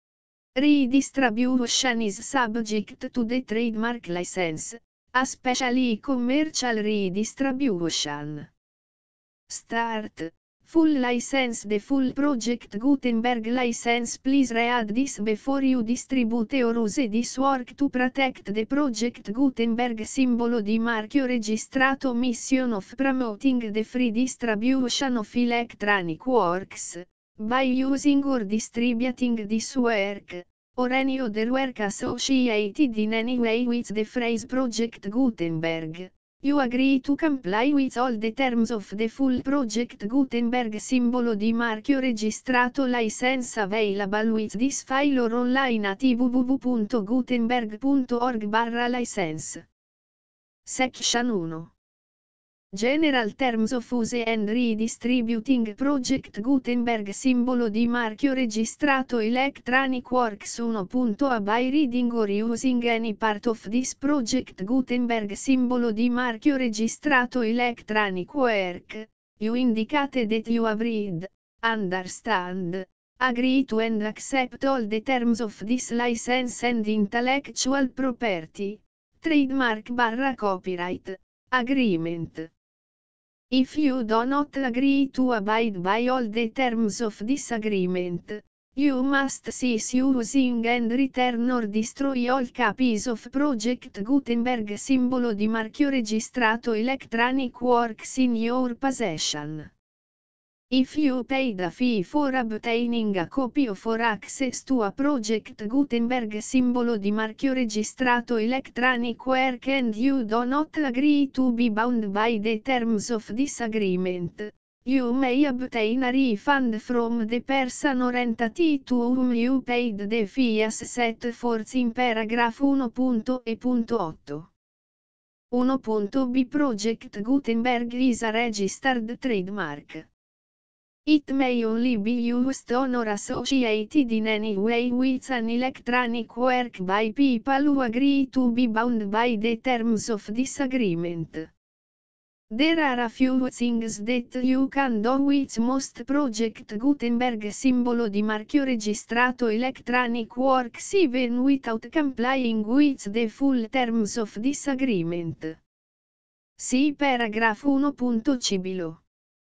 Redistribution is subject to the trademark license, especially commercial redistribution. Start. Full license. The full Project Gutenberg license. Please read this before you distribute or use this work to protect the Project Gutenberg. Simbolo di marchio registrato. Mission of promoting the free distribution of electronic works, by using or distributing this work, or any other work associated in any way with the phrase Project Gutenberg. You agree to comply with all the terms of the full Project Gutenberg. Simbolo di marchio registrato. License available with this file or online at w w w punto gutenberg punto org barra license. Section uno. General Terms of Use and Redistributing Project Gutenberg. Simbolo di marchio registrato Electronic Works. uno. A by reading or using any part of this Project Gutenberg. Simbolo di marchio registrato Electronic Work. You indicate that you have read, understand, agree to and accept all the terms of this license and intellectual property, trademark barra copyright, agreement. If you do not agree to abide by all the terms of this agreement, you must cease using and return or destroy all copies of Project Gutenberg. Simbolo di marchio registrato Electronic Works in your possession. If you paid a fee for obtaining a copy or for access to a Project Gutenberg. Simbolo di marchio registrato Electronic Work and you do not agree to be bound by the terms of this agreement, you may obtain a refund from the person or entity to whom you paid the fee as set forth in paragraph one. E otto. one. B. Project Gutenberg is a registered trademark. It may only be used on or associated in any way with an electronic work by people who agree to be bound by the terms of this agreement. There are a few things that you can do with most Project Gutenberg simbolo di marchio registrato Electronic Works even without complying with the full terms of this agreement. See paragraph one punto c below.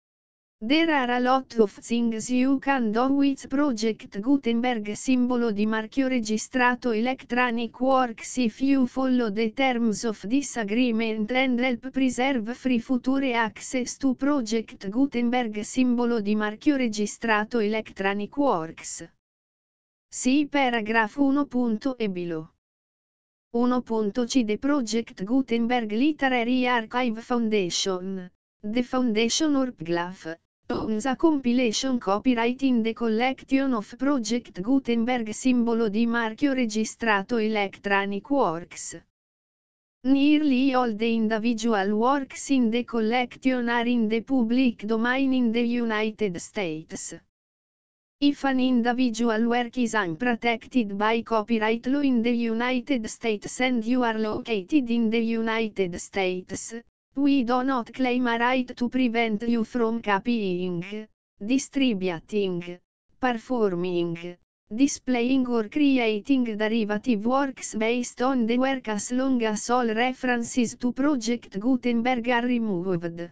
There are a lot of things you can do with Project Gutenberg simbolo di marchio registrato Electronic Works if you follow the terms of this agreement and help preserve free future access to Project Gutenberg simbolo di marchio registrato Electronic Works. See paragraph one punto e below. one punto c The Project Gutenberg Literary Archive Foundation. The Foundation Orpglaf owns a compilation copyright in the collection of Project Gutenberg simbolo di marchio registrato Electronic Works. Nearly all the individual works in the collection are in the public domain in the United States. If an individual work is unprotected by copyright law in the United States and you are located in the United States, we do not claim a right to prevent you from copying, distributing, performing, displaying or creating derivative works based on the work as long as all references to Project Gutenberg are removed.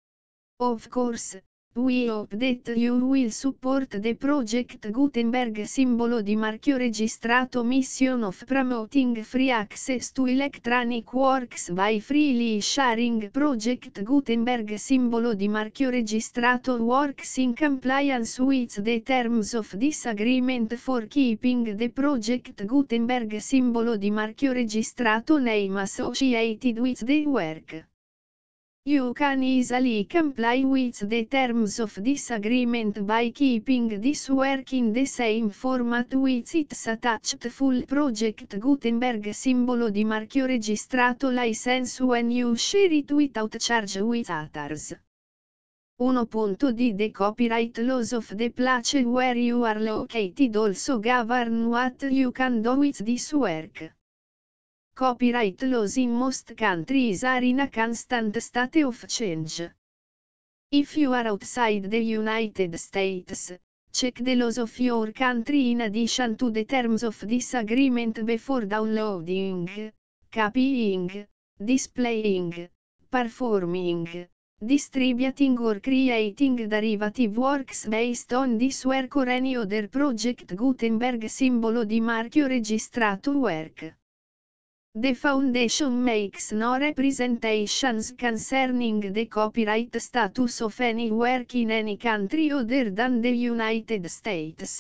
Of course, we hope that you will support the Project Gutenberg simbolo di marchio registrato mission of promoting free access to electronic works by freely sharing Project Gutenberg simbolo di marchio registrato works in compliance with the terms of this agreement for keeping the Project Gutenberg simbolo di marchio registrato name associated with the work. You can easily comply with the terms of this agreement by keeping this work in the same format with its attached full Project Gutenberg simbolo di marchio registrato license when you share it without charge with others. one punto d The copyright laws of the place where you are located also govern what you can do with this work. Copyright laws in most countries are in a constant state of change. If you are outside the United States, check the laws of your country in addition to the terms of this agreement before downloading, copying, displaying, performing, distributing or creating derivative works based on this work or any other Project Gutenberg simbolo di marchio registrato work. The Foundation makes no representations concerning the copyright status of any work in any country other than the United States.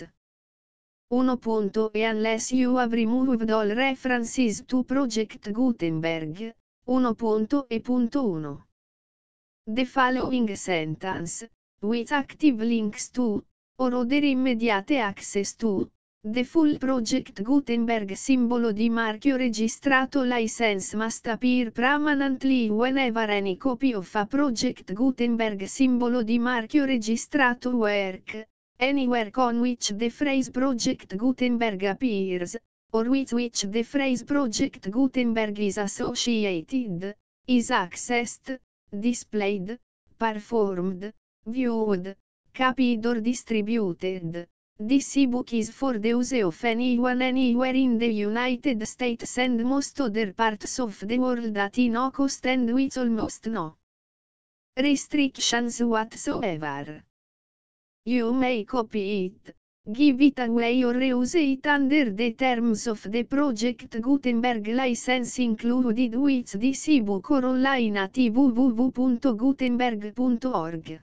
one punto e Unless you have removed all references to Project Gutenberg. one punto e punto uno. The following sentence, with active links to, or other immediate access to, the full Project Gutenberg simbolo di marchio registrato license must appear permanently whenever any copy of a Project Gutenberg simbolo di marchio registrato work, any work on which the phrase Project Gutenberg appears, or with which the phrase Project Gutenberg is associated, is accessed, displayed, performed, viewed, copied or distributed. This ebook is for the use of anyone anywhere in the United States and most other parts of the world at no cost and with almost no restrictions whatsoever. You may copy it, give it away or reuse it under the terms of the Project Gutenberg license included with this ebook or online at w w w punto gutenberg punto org.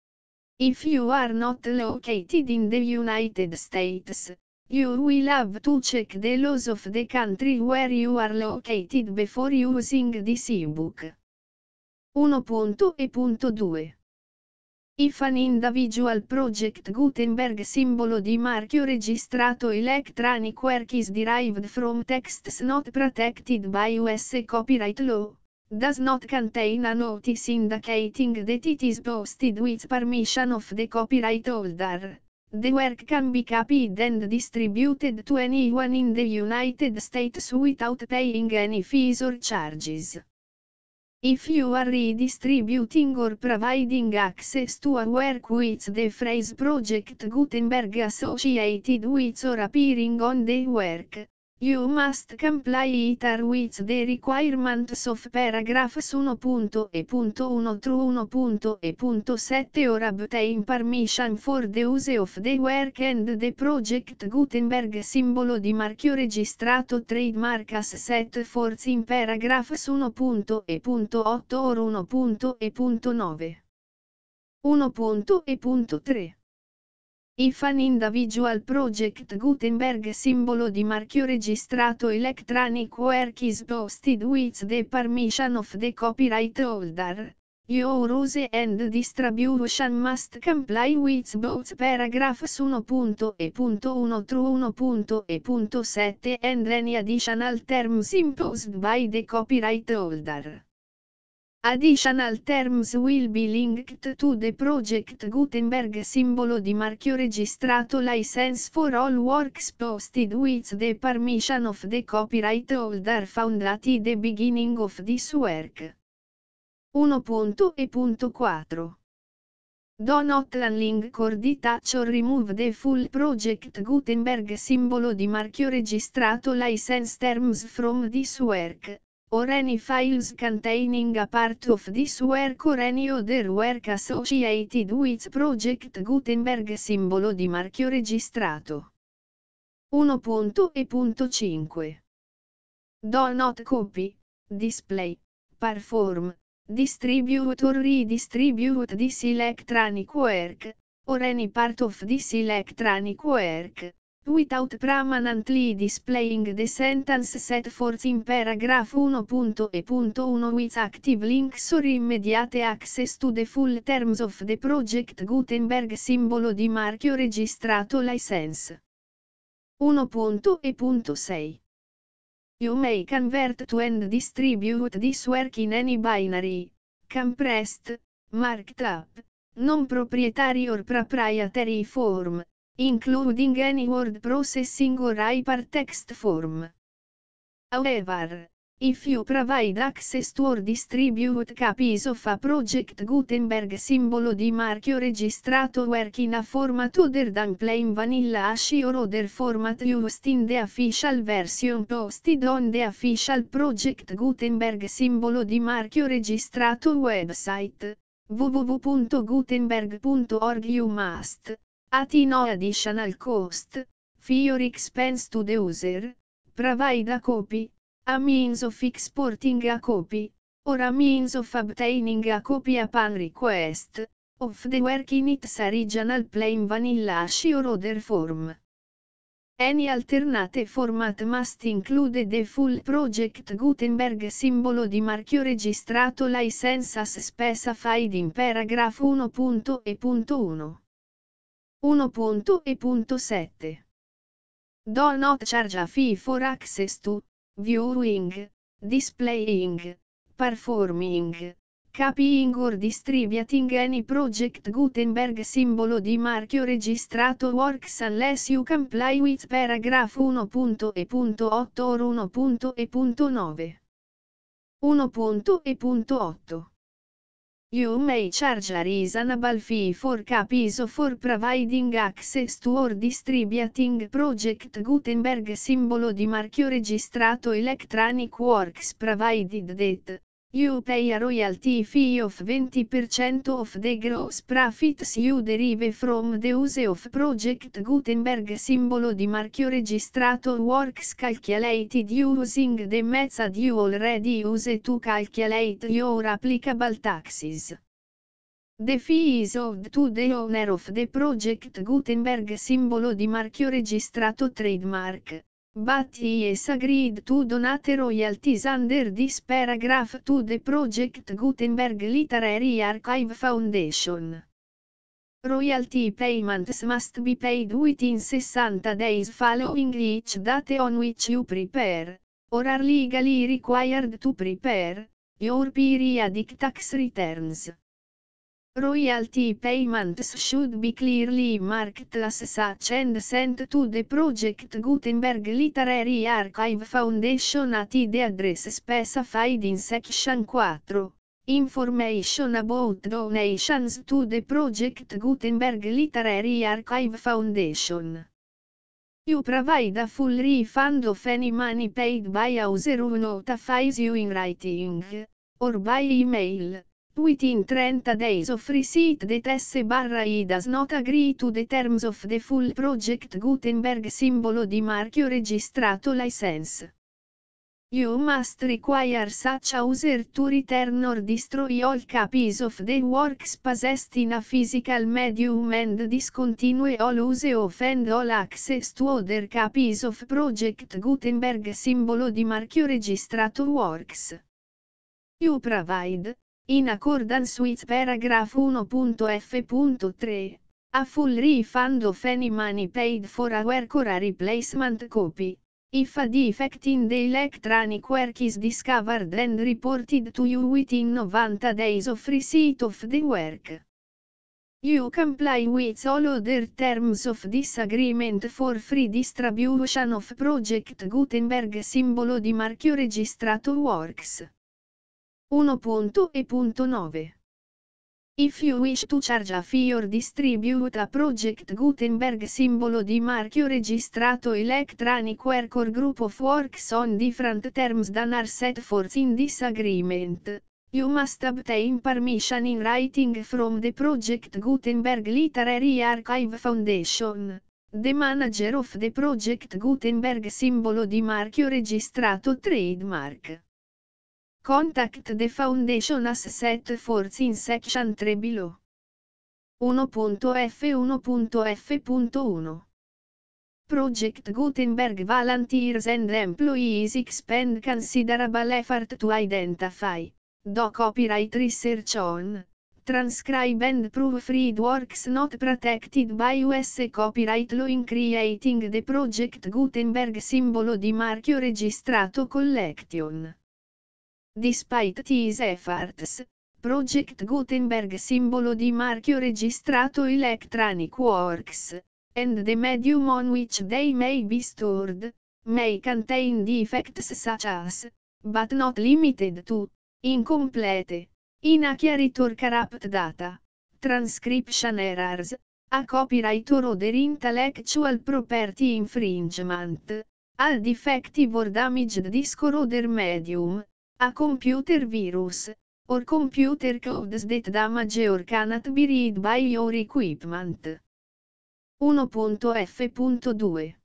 If you are not located in the United States, you will have to check the laws of the country where you are located before using this ebook. one punto e punto due. If an individual Project Gutenberg simbolo di marchio registrato electronic work is derived from texts not protected by U S copyright law, does not contain a notice indicating that it is posted with permission of the copyright holder, the work can be copied and distributed to anyone in the United States without paying any fees or charges. If you are redistributing or providing access to a work with the phrase Project Gutenberg associated with or appearing on the work, you must comply either with the requirements of paragraphs one e one through one e seven or obtain permission for the use of the work and the Project Gutenberg simbolo di marchio registrato trademark as set forth in paragraphs one e otto or one e nove. one e tre. If an individual Project Gutenberg simbolo di marchio registrato electronic work is posted with the permission of the copyright holder, your use and distribution must comply with both paragraphs one e one through one e seven and any additional terms imposed by the copyright holder. Additional terms will be linked to the Project Gutenberg simbolo di marchio registrato license for all works posted with the permission of the copyright holder found at the beginning of this work. one e quattro. Do not unlink or detach or remove the full Project Gutenberg simbolo di marchio registrato license terms from this work, or any files containing a part of this work or any other work associated with Project Gutenberg simbolo di marchio registrato. one e cinque. Do not copy, display, perform, distribute or redistribute this electronic work, or any part of this electronic work, without permanently displaying the sentence set forth in paragraph one e one with active links or immediate access to the full terms of the Project Gutenberg simbolo di marchio registrato license. one e sei. You may convert to and distribute this work in any binary, compressed, marked up, non-proprietary or proprietary form, including any word processing or hypertext form. However, if you provide access to or distribute copies of a Project Gutenberg simbolo di marchio registrato work in a format other than plain vanilla hash or other format used in the official version posted on the official Project Gutenberg simbolo di marchio registrato website, w w w punto gutenberg punto org, you must, at no additional cost, fee or expense to the user, provide a copy, a means of exporting a copy, or a means of obtaining a copy upon request, of the work in its original plain vanilla hash or other form. Any alternate format must include the full Project Gutenberg simbolo di marchio registrato license as specified in paragraph one e one. one e sette. Do not charge a fee for access to, viewing, displaying, performing, copying or distributing any Project Gutenberg simbolo di marchio registrato works unless you comply with paragraph one e otto or one e nove. one e otto. You may charge a reasonable fee for copies or for providing access to or distributing Project Gutenberg simbolo di marchio registrato electronic works provided that you pay a royalty fee of twenty percent of the gross profits you derive from the use of Project Gutenberg simbolo di marchio registrato works calculated using the method you already use to calculate your applicable taxes. The fee is owed to the owner of the Project Gutenberg simbolo di marchio registrato trademark, but he has agreed to donate royalties under this paragraph to the Project Gutenberg Literary Archive Foundation. Royalty payments must be paid within sixty days following each date on which you prepare, or are legally required to prepare, your periodic tax returns. Royalty payments should be clearly marked as such and sent to the Project Gutenberg Literary Archive Foundation at the address specified in Section four. Information about donations to the Project Gutenberg Literary Archive Foundation. You provide a full refund of any money paid by a user who notifies you in writing, or by email, within thirty days of receipt that S barra I does not agree to the terms of the full Project Gutenberg simbolo di marchio registrato license. You must require such a user to return or destroy all copies of the works possessed in a physical medium and discontinue all use of and all access to other copies of Project Gutenberg simbolo di marchio registrato works. You provide, in accordance with paragraph one point f point three, a full refund of any money paid for a work or a replacement copy, if a defect in the electronic work is discovered and reported to you within ninety days of receipt of the work. You comply with all other terms of this agreement for free distribution of Project Gutenberg simbolo di marchio registrato works. one e nine. If you wish to charge a fee or distribute a Project Gutenberg simbolo di marchio registrato electronic work or group of works on different terms than are set forth in this agreement, you must obtain permission in writing from the Project Gutenberg Literary Archive Foundation, the manager of the Project Gutenberg simbolo di marchio registrato trademark. Contact the foundation as set forth in section three below. one point f one point f one. Project Gutenberg volunteers and employees expend considerable effort to identify, do copyright research on, transcribe and proofread works not protected by U S copyright law in creating the Project Gutenberg simbolo di marchio registrato collection. Despite these efforts, Project Gutenberg simbolo di marchio registrato electronic works, and the medium on which they may be stored, may contain defects such as, but not limited to, incomplete, inaccurate or corrupt data, transcription errors, a copyright or other intellectual property infringement, a defective or damaged disk or other medium, a computer virus, or computer codes that damage or cannot be read by your equipment. one point f point two.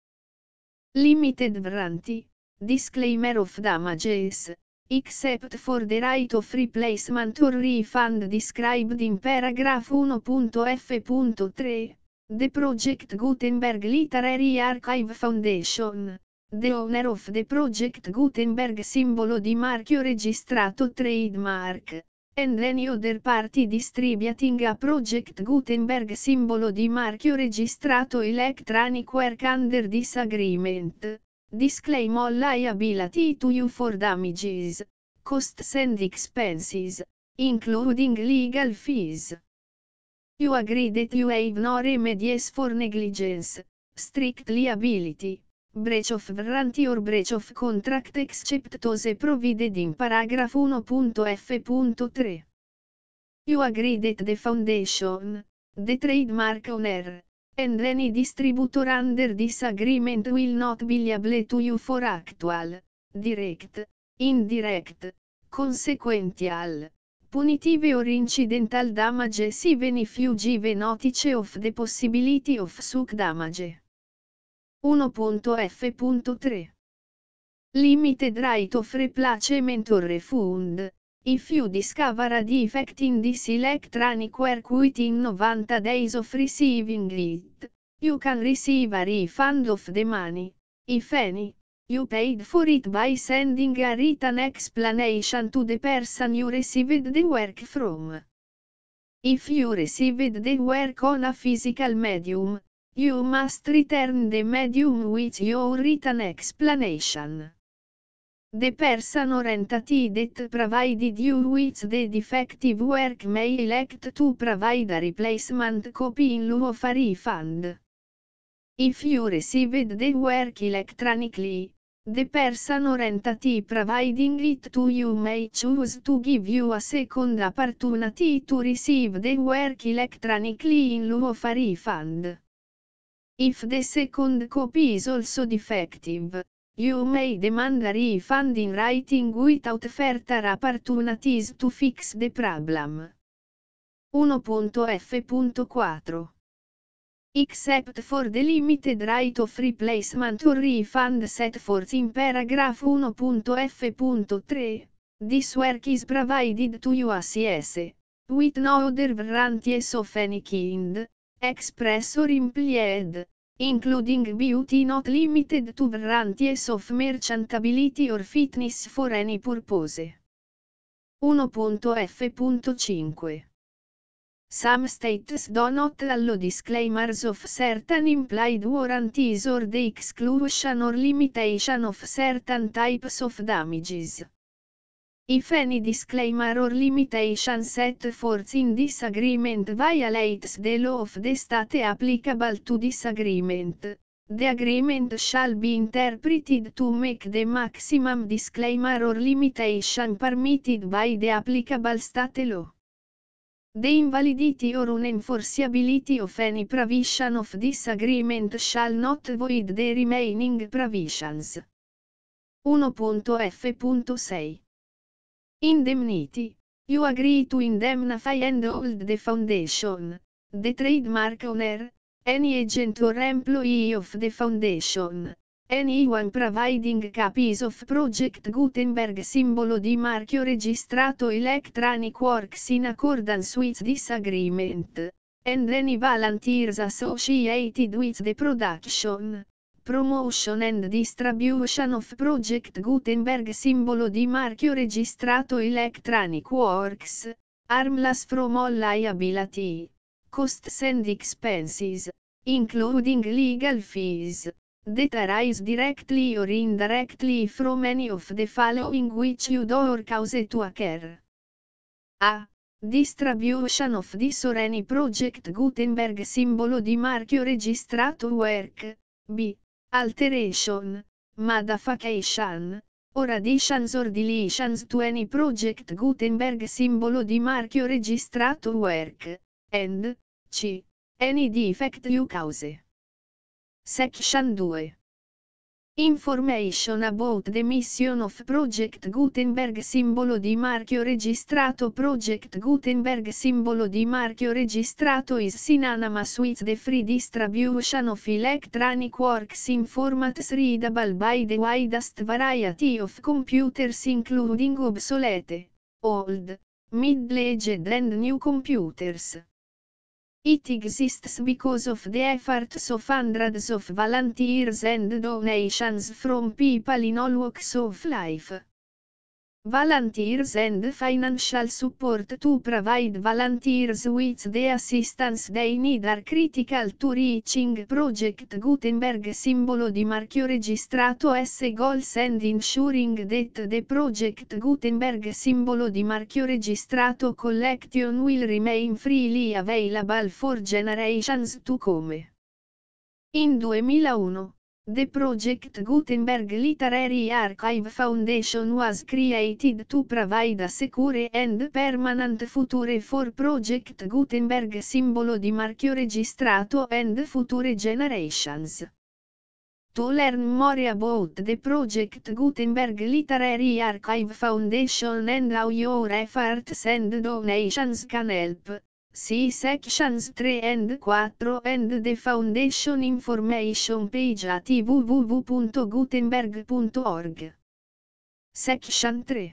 Limited warranty, disclaimer of damages, except for the right of replacement or refund described in paragraph one point f point three, the Project Gutenberg Literary Archive Foundation, the owner of the Project Gutenberg simbolo di marchio registrato trademark, and any other party distributing a Project Gutenberg simbolo di marchio registrato electronic work under this agreement, disclaim all liability to you for damages, costs and expenses, including legal fees. You agree that you have no remedies for negligence, strict liability, breach of warranty or breach of contract except those provided in paragraph one point f point three. You agree that the foundation, the trademark owner, and any distributor under this agreement will not be liable to you for actual, direct, indirect, consequential, punitive or incidental damages even if you give notice of the possibility of such damage. one point f point three. Limited right of replacement or refund, if you discover a defect in this electronic work within ninety days of receiving it, you can receive a refund of the money, if any, you paid for it by sending a written explanation to the person you received the work from. If you received the work on a physical medium, you must return the medium with your written explanation. The person or entity that provided you with the defective work may elect to provide a replacement copy in lieu of a refund. If you received the work electronically, the person or entity providing it to you may choose to give you a second opportunity to receive the work electronically in lieu of a refund. If the second copy is also defective, you may demand a refund in writing without further opportunities to fix the problem. one punto F punto quattro. Except for the limited right of replacement or refund set forth in paragraph one punto F punto tre, this work is provided to you as is, with no other warranties of any kind, express or implied, including but not limited to warranties of merchantability or fitness for any purpose. one punto F punto cinque. Some states do not allow disclaimers of certain implied warranties or the exclusion or limitation of certain types of damages. If any disclaimer or limitation set forth in this agreement violates the law of the state applicable to this agreement, the agreement shall be interpreted to make the maximum disclaimer or limitation permitted by the applicable state law. The invalidity or unenforceability of any provision of this agreement shall not void the remaining provisions. one punto F punto sei. Indemnity. You agree to indemnify and hold the foundation, the trademark owner, any agent or employee of the foundation, anyone providing copies of Project Gutenberg simbolo di marchio registrato Electronic Works in accordance with this agreement, and any volunteers associated with the production, promotion and distribution of Project Gutenberg simbolo di marchio registrato Electronic Works, harmless from all liability, costs and expenses, including legal fees, that arise directly or indirectly from any of the following which you do or cause to occur. A. Distribution of this or any Project Gutenberg simbolo di marchio registrato work. B. Alteration, modification, or additions or deletions to any Project Gutenberg simbolo di marchio registrato work, and C. Any defect you cause. Section due. Information about the mission of Project Gutenberg simbolo di marchio registrato Project Gutenberg simbolo di marchio registrato is synonymous with the free distribution of electronic works in formats readable by the widest variety of computers including obsolete, old, middle-aged and new computers. It exists because of the efforts of hundreds of volunteers and donations from people in all walks of life. Volunteers and financial support to provide volunteers with the assistance they need are critical to reaching Project Gutenberg simbolo di marchio registrato S goals and ensuring that the Project Gutenberg simbolo di marchio registrato collection will remain freely available for generations to come. In duemilauno, the Project Gutenberg Literary Archive Foundation was created to provide a secure and permanent future for Project Gutenberg simbolo di marchio registrato and future generations. To learn more about the Project Gutenberg Literary Archive Foundation and how your efforts and donations can help, see sections three and four and the Foundation information page at w w w punto gutenberg punto org. Section three.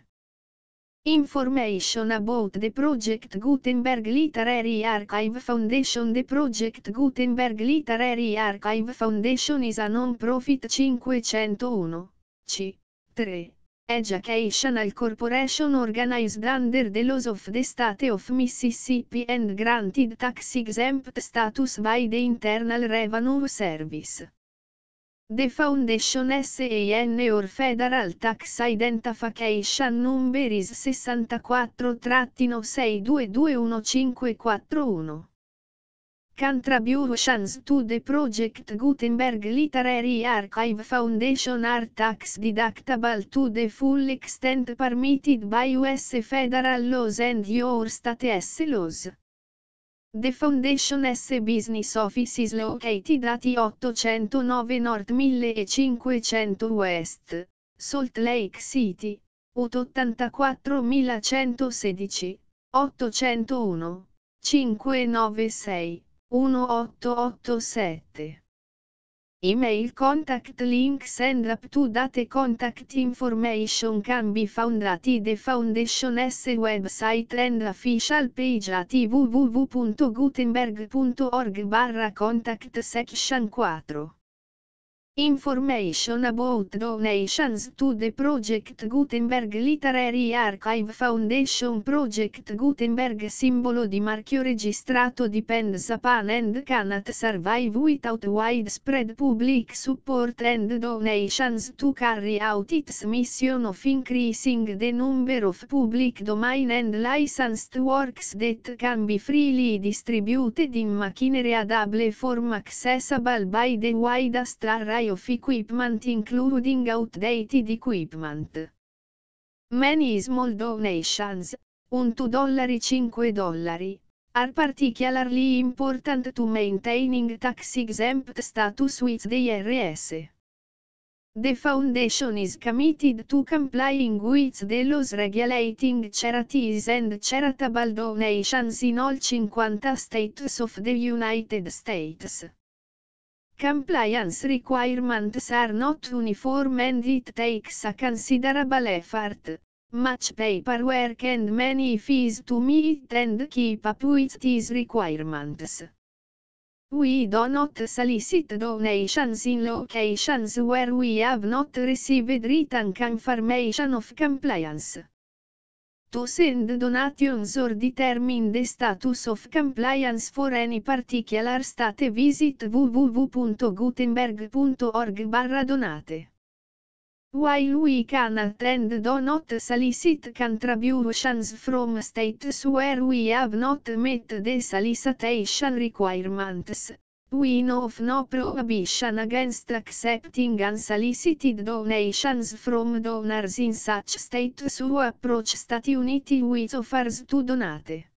Information about the Project Gutenberg Literary Archive Foundation. The Project Gutenberg Literary Archive Foundation is a non-profit cinquecentouno C tre educational corporation organized under the laws of the state of Mississippi and granted tax-exempt status by the Internal Revenue Service. The Foundation S A N or Federal Tax Identification Number is sessantaquattro sei due due uno cinque quattro uno. Contributions to the Project Gutenberg Literary Archive Foundation are tax deductible to the full extent permitted by U S federal laws and your state S laws. The Foundation's business office is located at eight oh nine North millecinquecento West, Salt Lake City, U T ottantaquattro centosedici, ottocentouno, cinquecentonovantasei, diciottocentoottantasette. Email contact links and up-to-date contact information can be found at the Foundation's website and official page at w w w punto gutenberg punto org barra contact section four. Information about donations to the Project Gutenberg Literary Archive Foundation. Project Gutenberg simbolo di marchio registrato depends upon and cannot survive without widespread public support and donations to carry out its mission of increasing the number of public domain and licensed works that can be freely distributed in machinery-able form accessible by the widest array of equipment including outdated equipment. Many small donations, one to five dollars, are particularly important to maintaining tax-exempt status with the I R S. The Foundation is committed to complying with the laws regulating charities and charitable donations in all fifty states of the United States. Compliance requirements are not uniform and it takes a considerable effort, much paperwork and many fees to meet and keep up with these requirements. We do not solicit donations in locations where we have not received written confirmation of compliance. To send donations or determine the status of compliance for any particular state, visit w w w punto gutenberg punto org barra donate. While we cannot and do not solicit contributions from states where we have not met the solicitation requirements, we know of no prohibition against accepting unsolicited donations from donors in such states who approach Stati Uniti with offers to donate.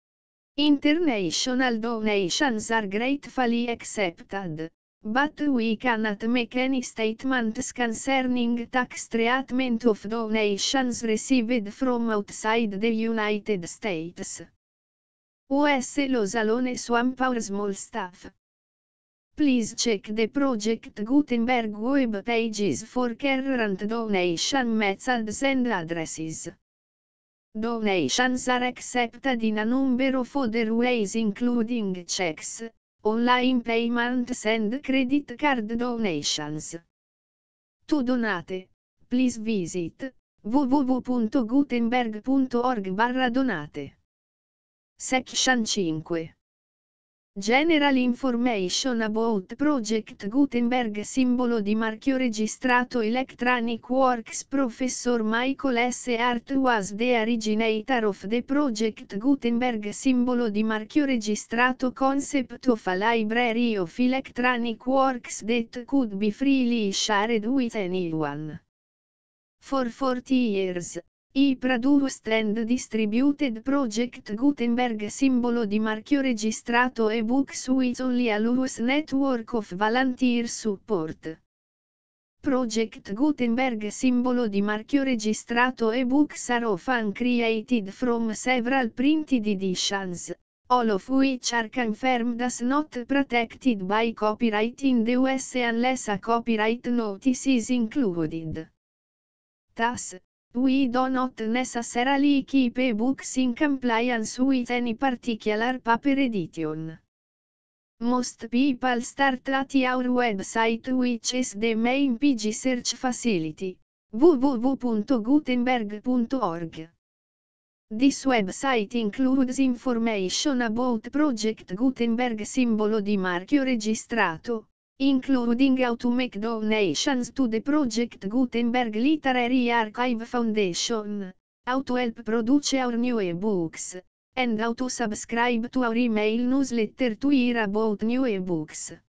International donations are gratefully accepted, but we cannot make any statements concerning tax treatment of donations received from outside the United States. U S laws alone swamp our small staff. Please check the Project Gutenberg web pages for current donation methods and addresses. Donations are accepted in a number of other ways including checks, online payments and credit card donations. To donate, please visit w w w punto gutenberg punto org barra donate. Section five. General information about Project Gutenberg simbolo di marchio registrato Electronic Works. Professor Michael S. Hart was the originator of the Project Gutenberg simbolo di marchio registrato concept of a library of electronic works that could be freely shared with anyone. For forty years, he produced and distributed Project Gutenberg simbolo di marchio registrato e-books with only a loose network of volunteer support. Project Gutenberg simbolo di marchio registrato e-books are often created from several printed editions, all of which are confirmed as not protected by copyright in the U S unless a copyright notice is included. Thus, we do not necessarily keep e-books in compliance with any particular paper edition. Most people start at our website, which is the main page search facility, w w w punto gutenberg punto org. This website includes information about Project Gutenberg simbolo di marchio registrato, including how to make donations to the Project Gutenberg Literary Archive Foundation, how to help produce our new ebooks, and how to subscribe to our email newsletter to hear about new ebooks.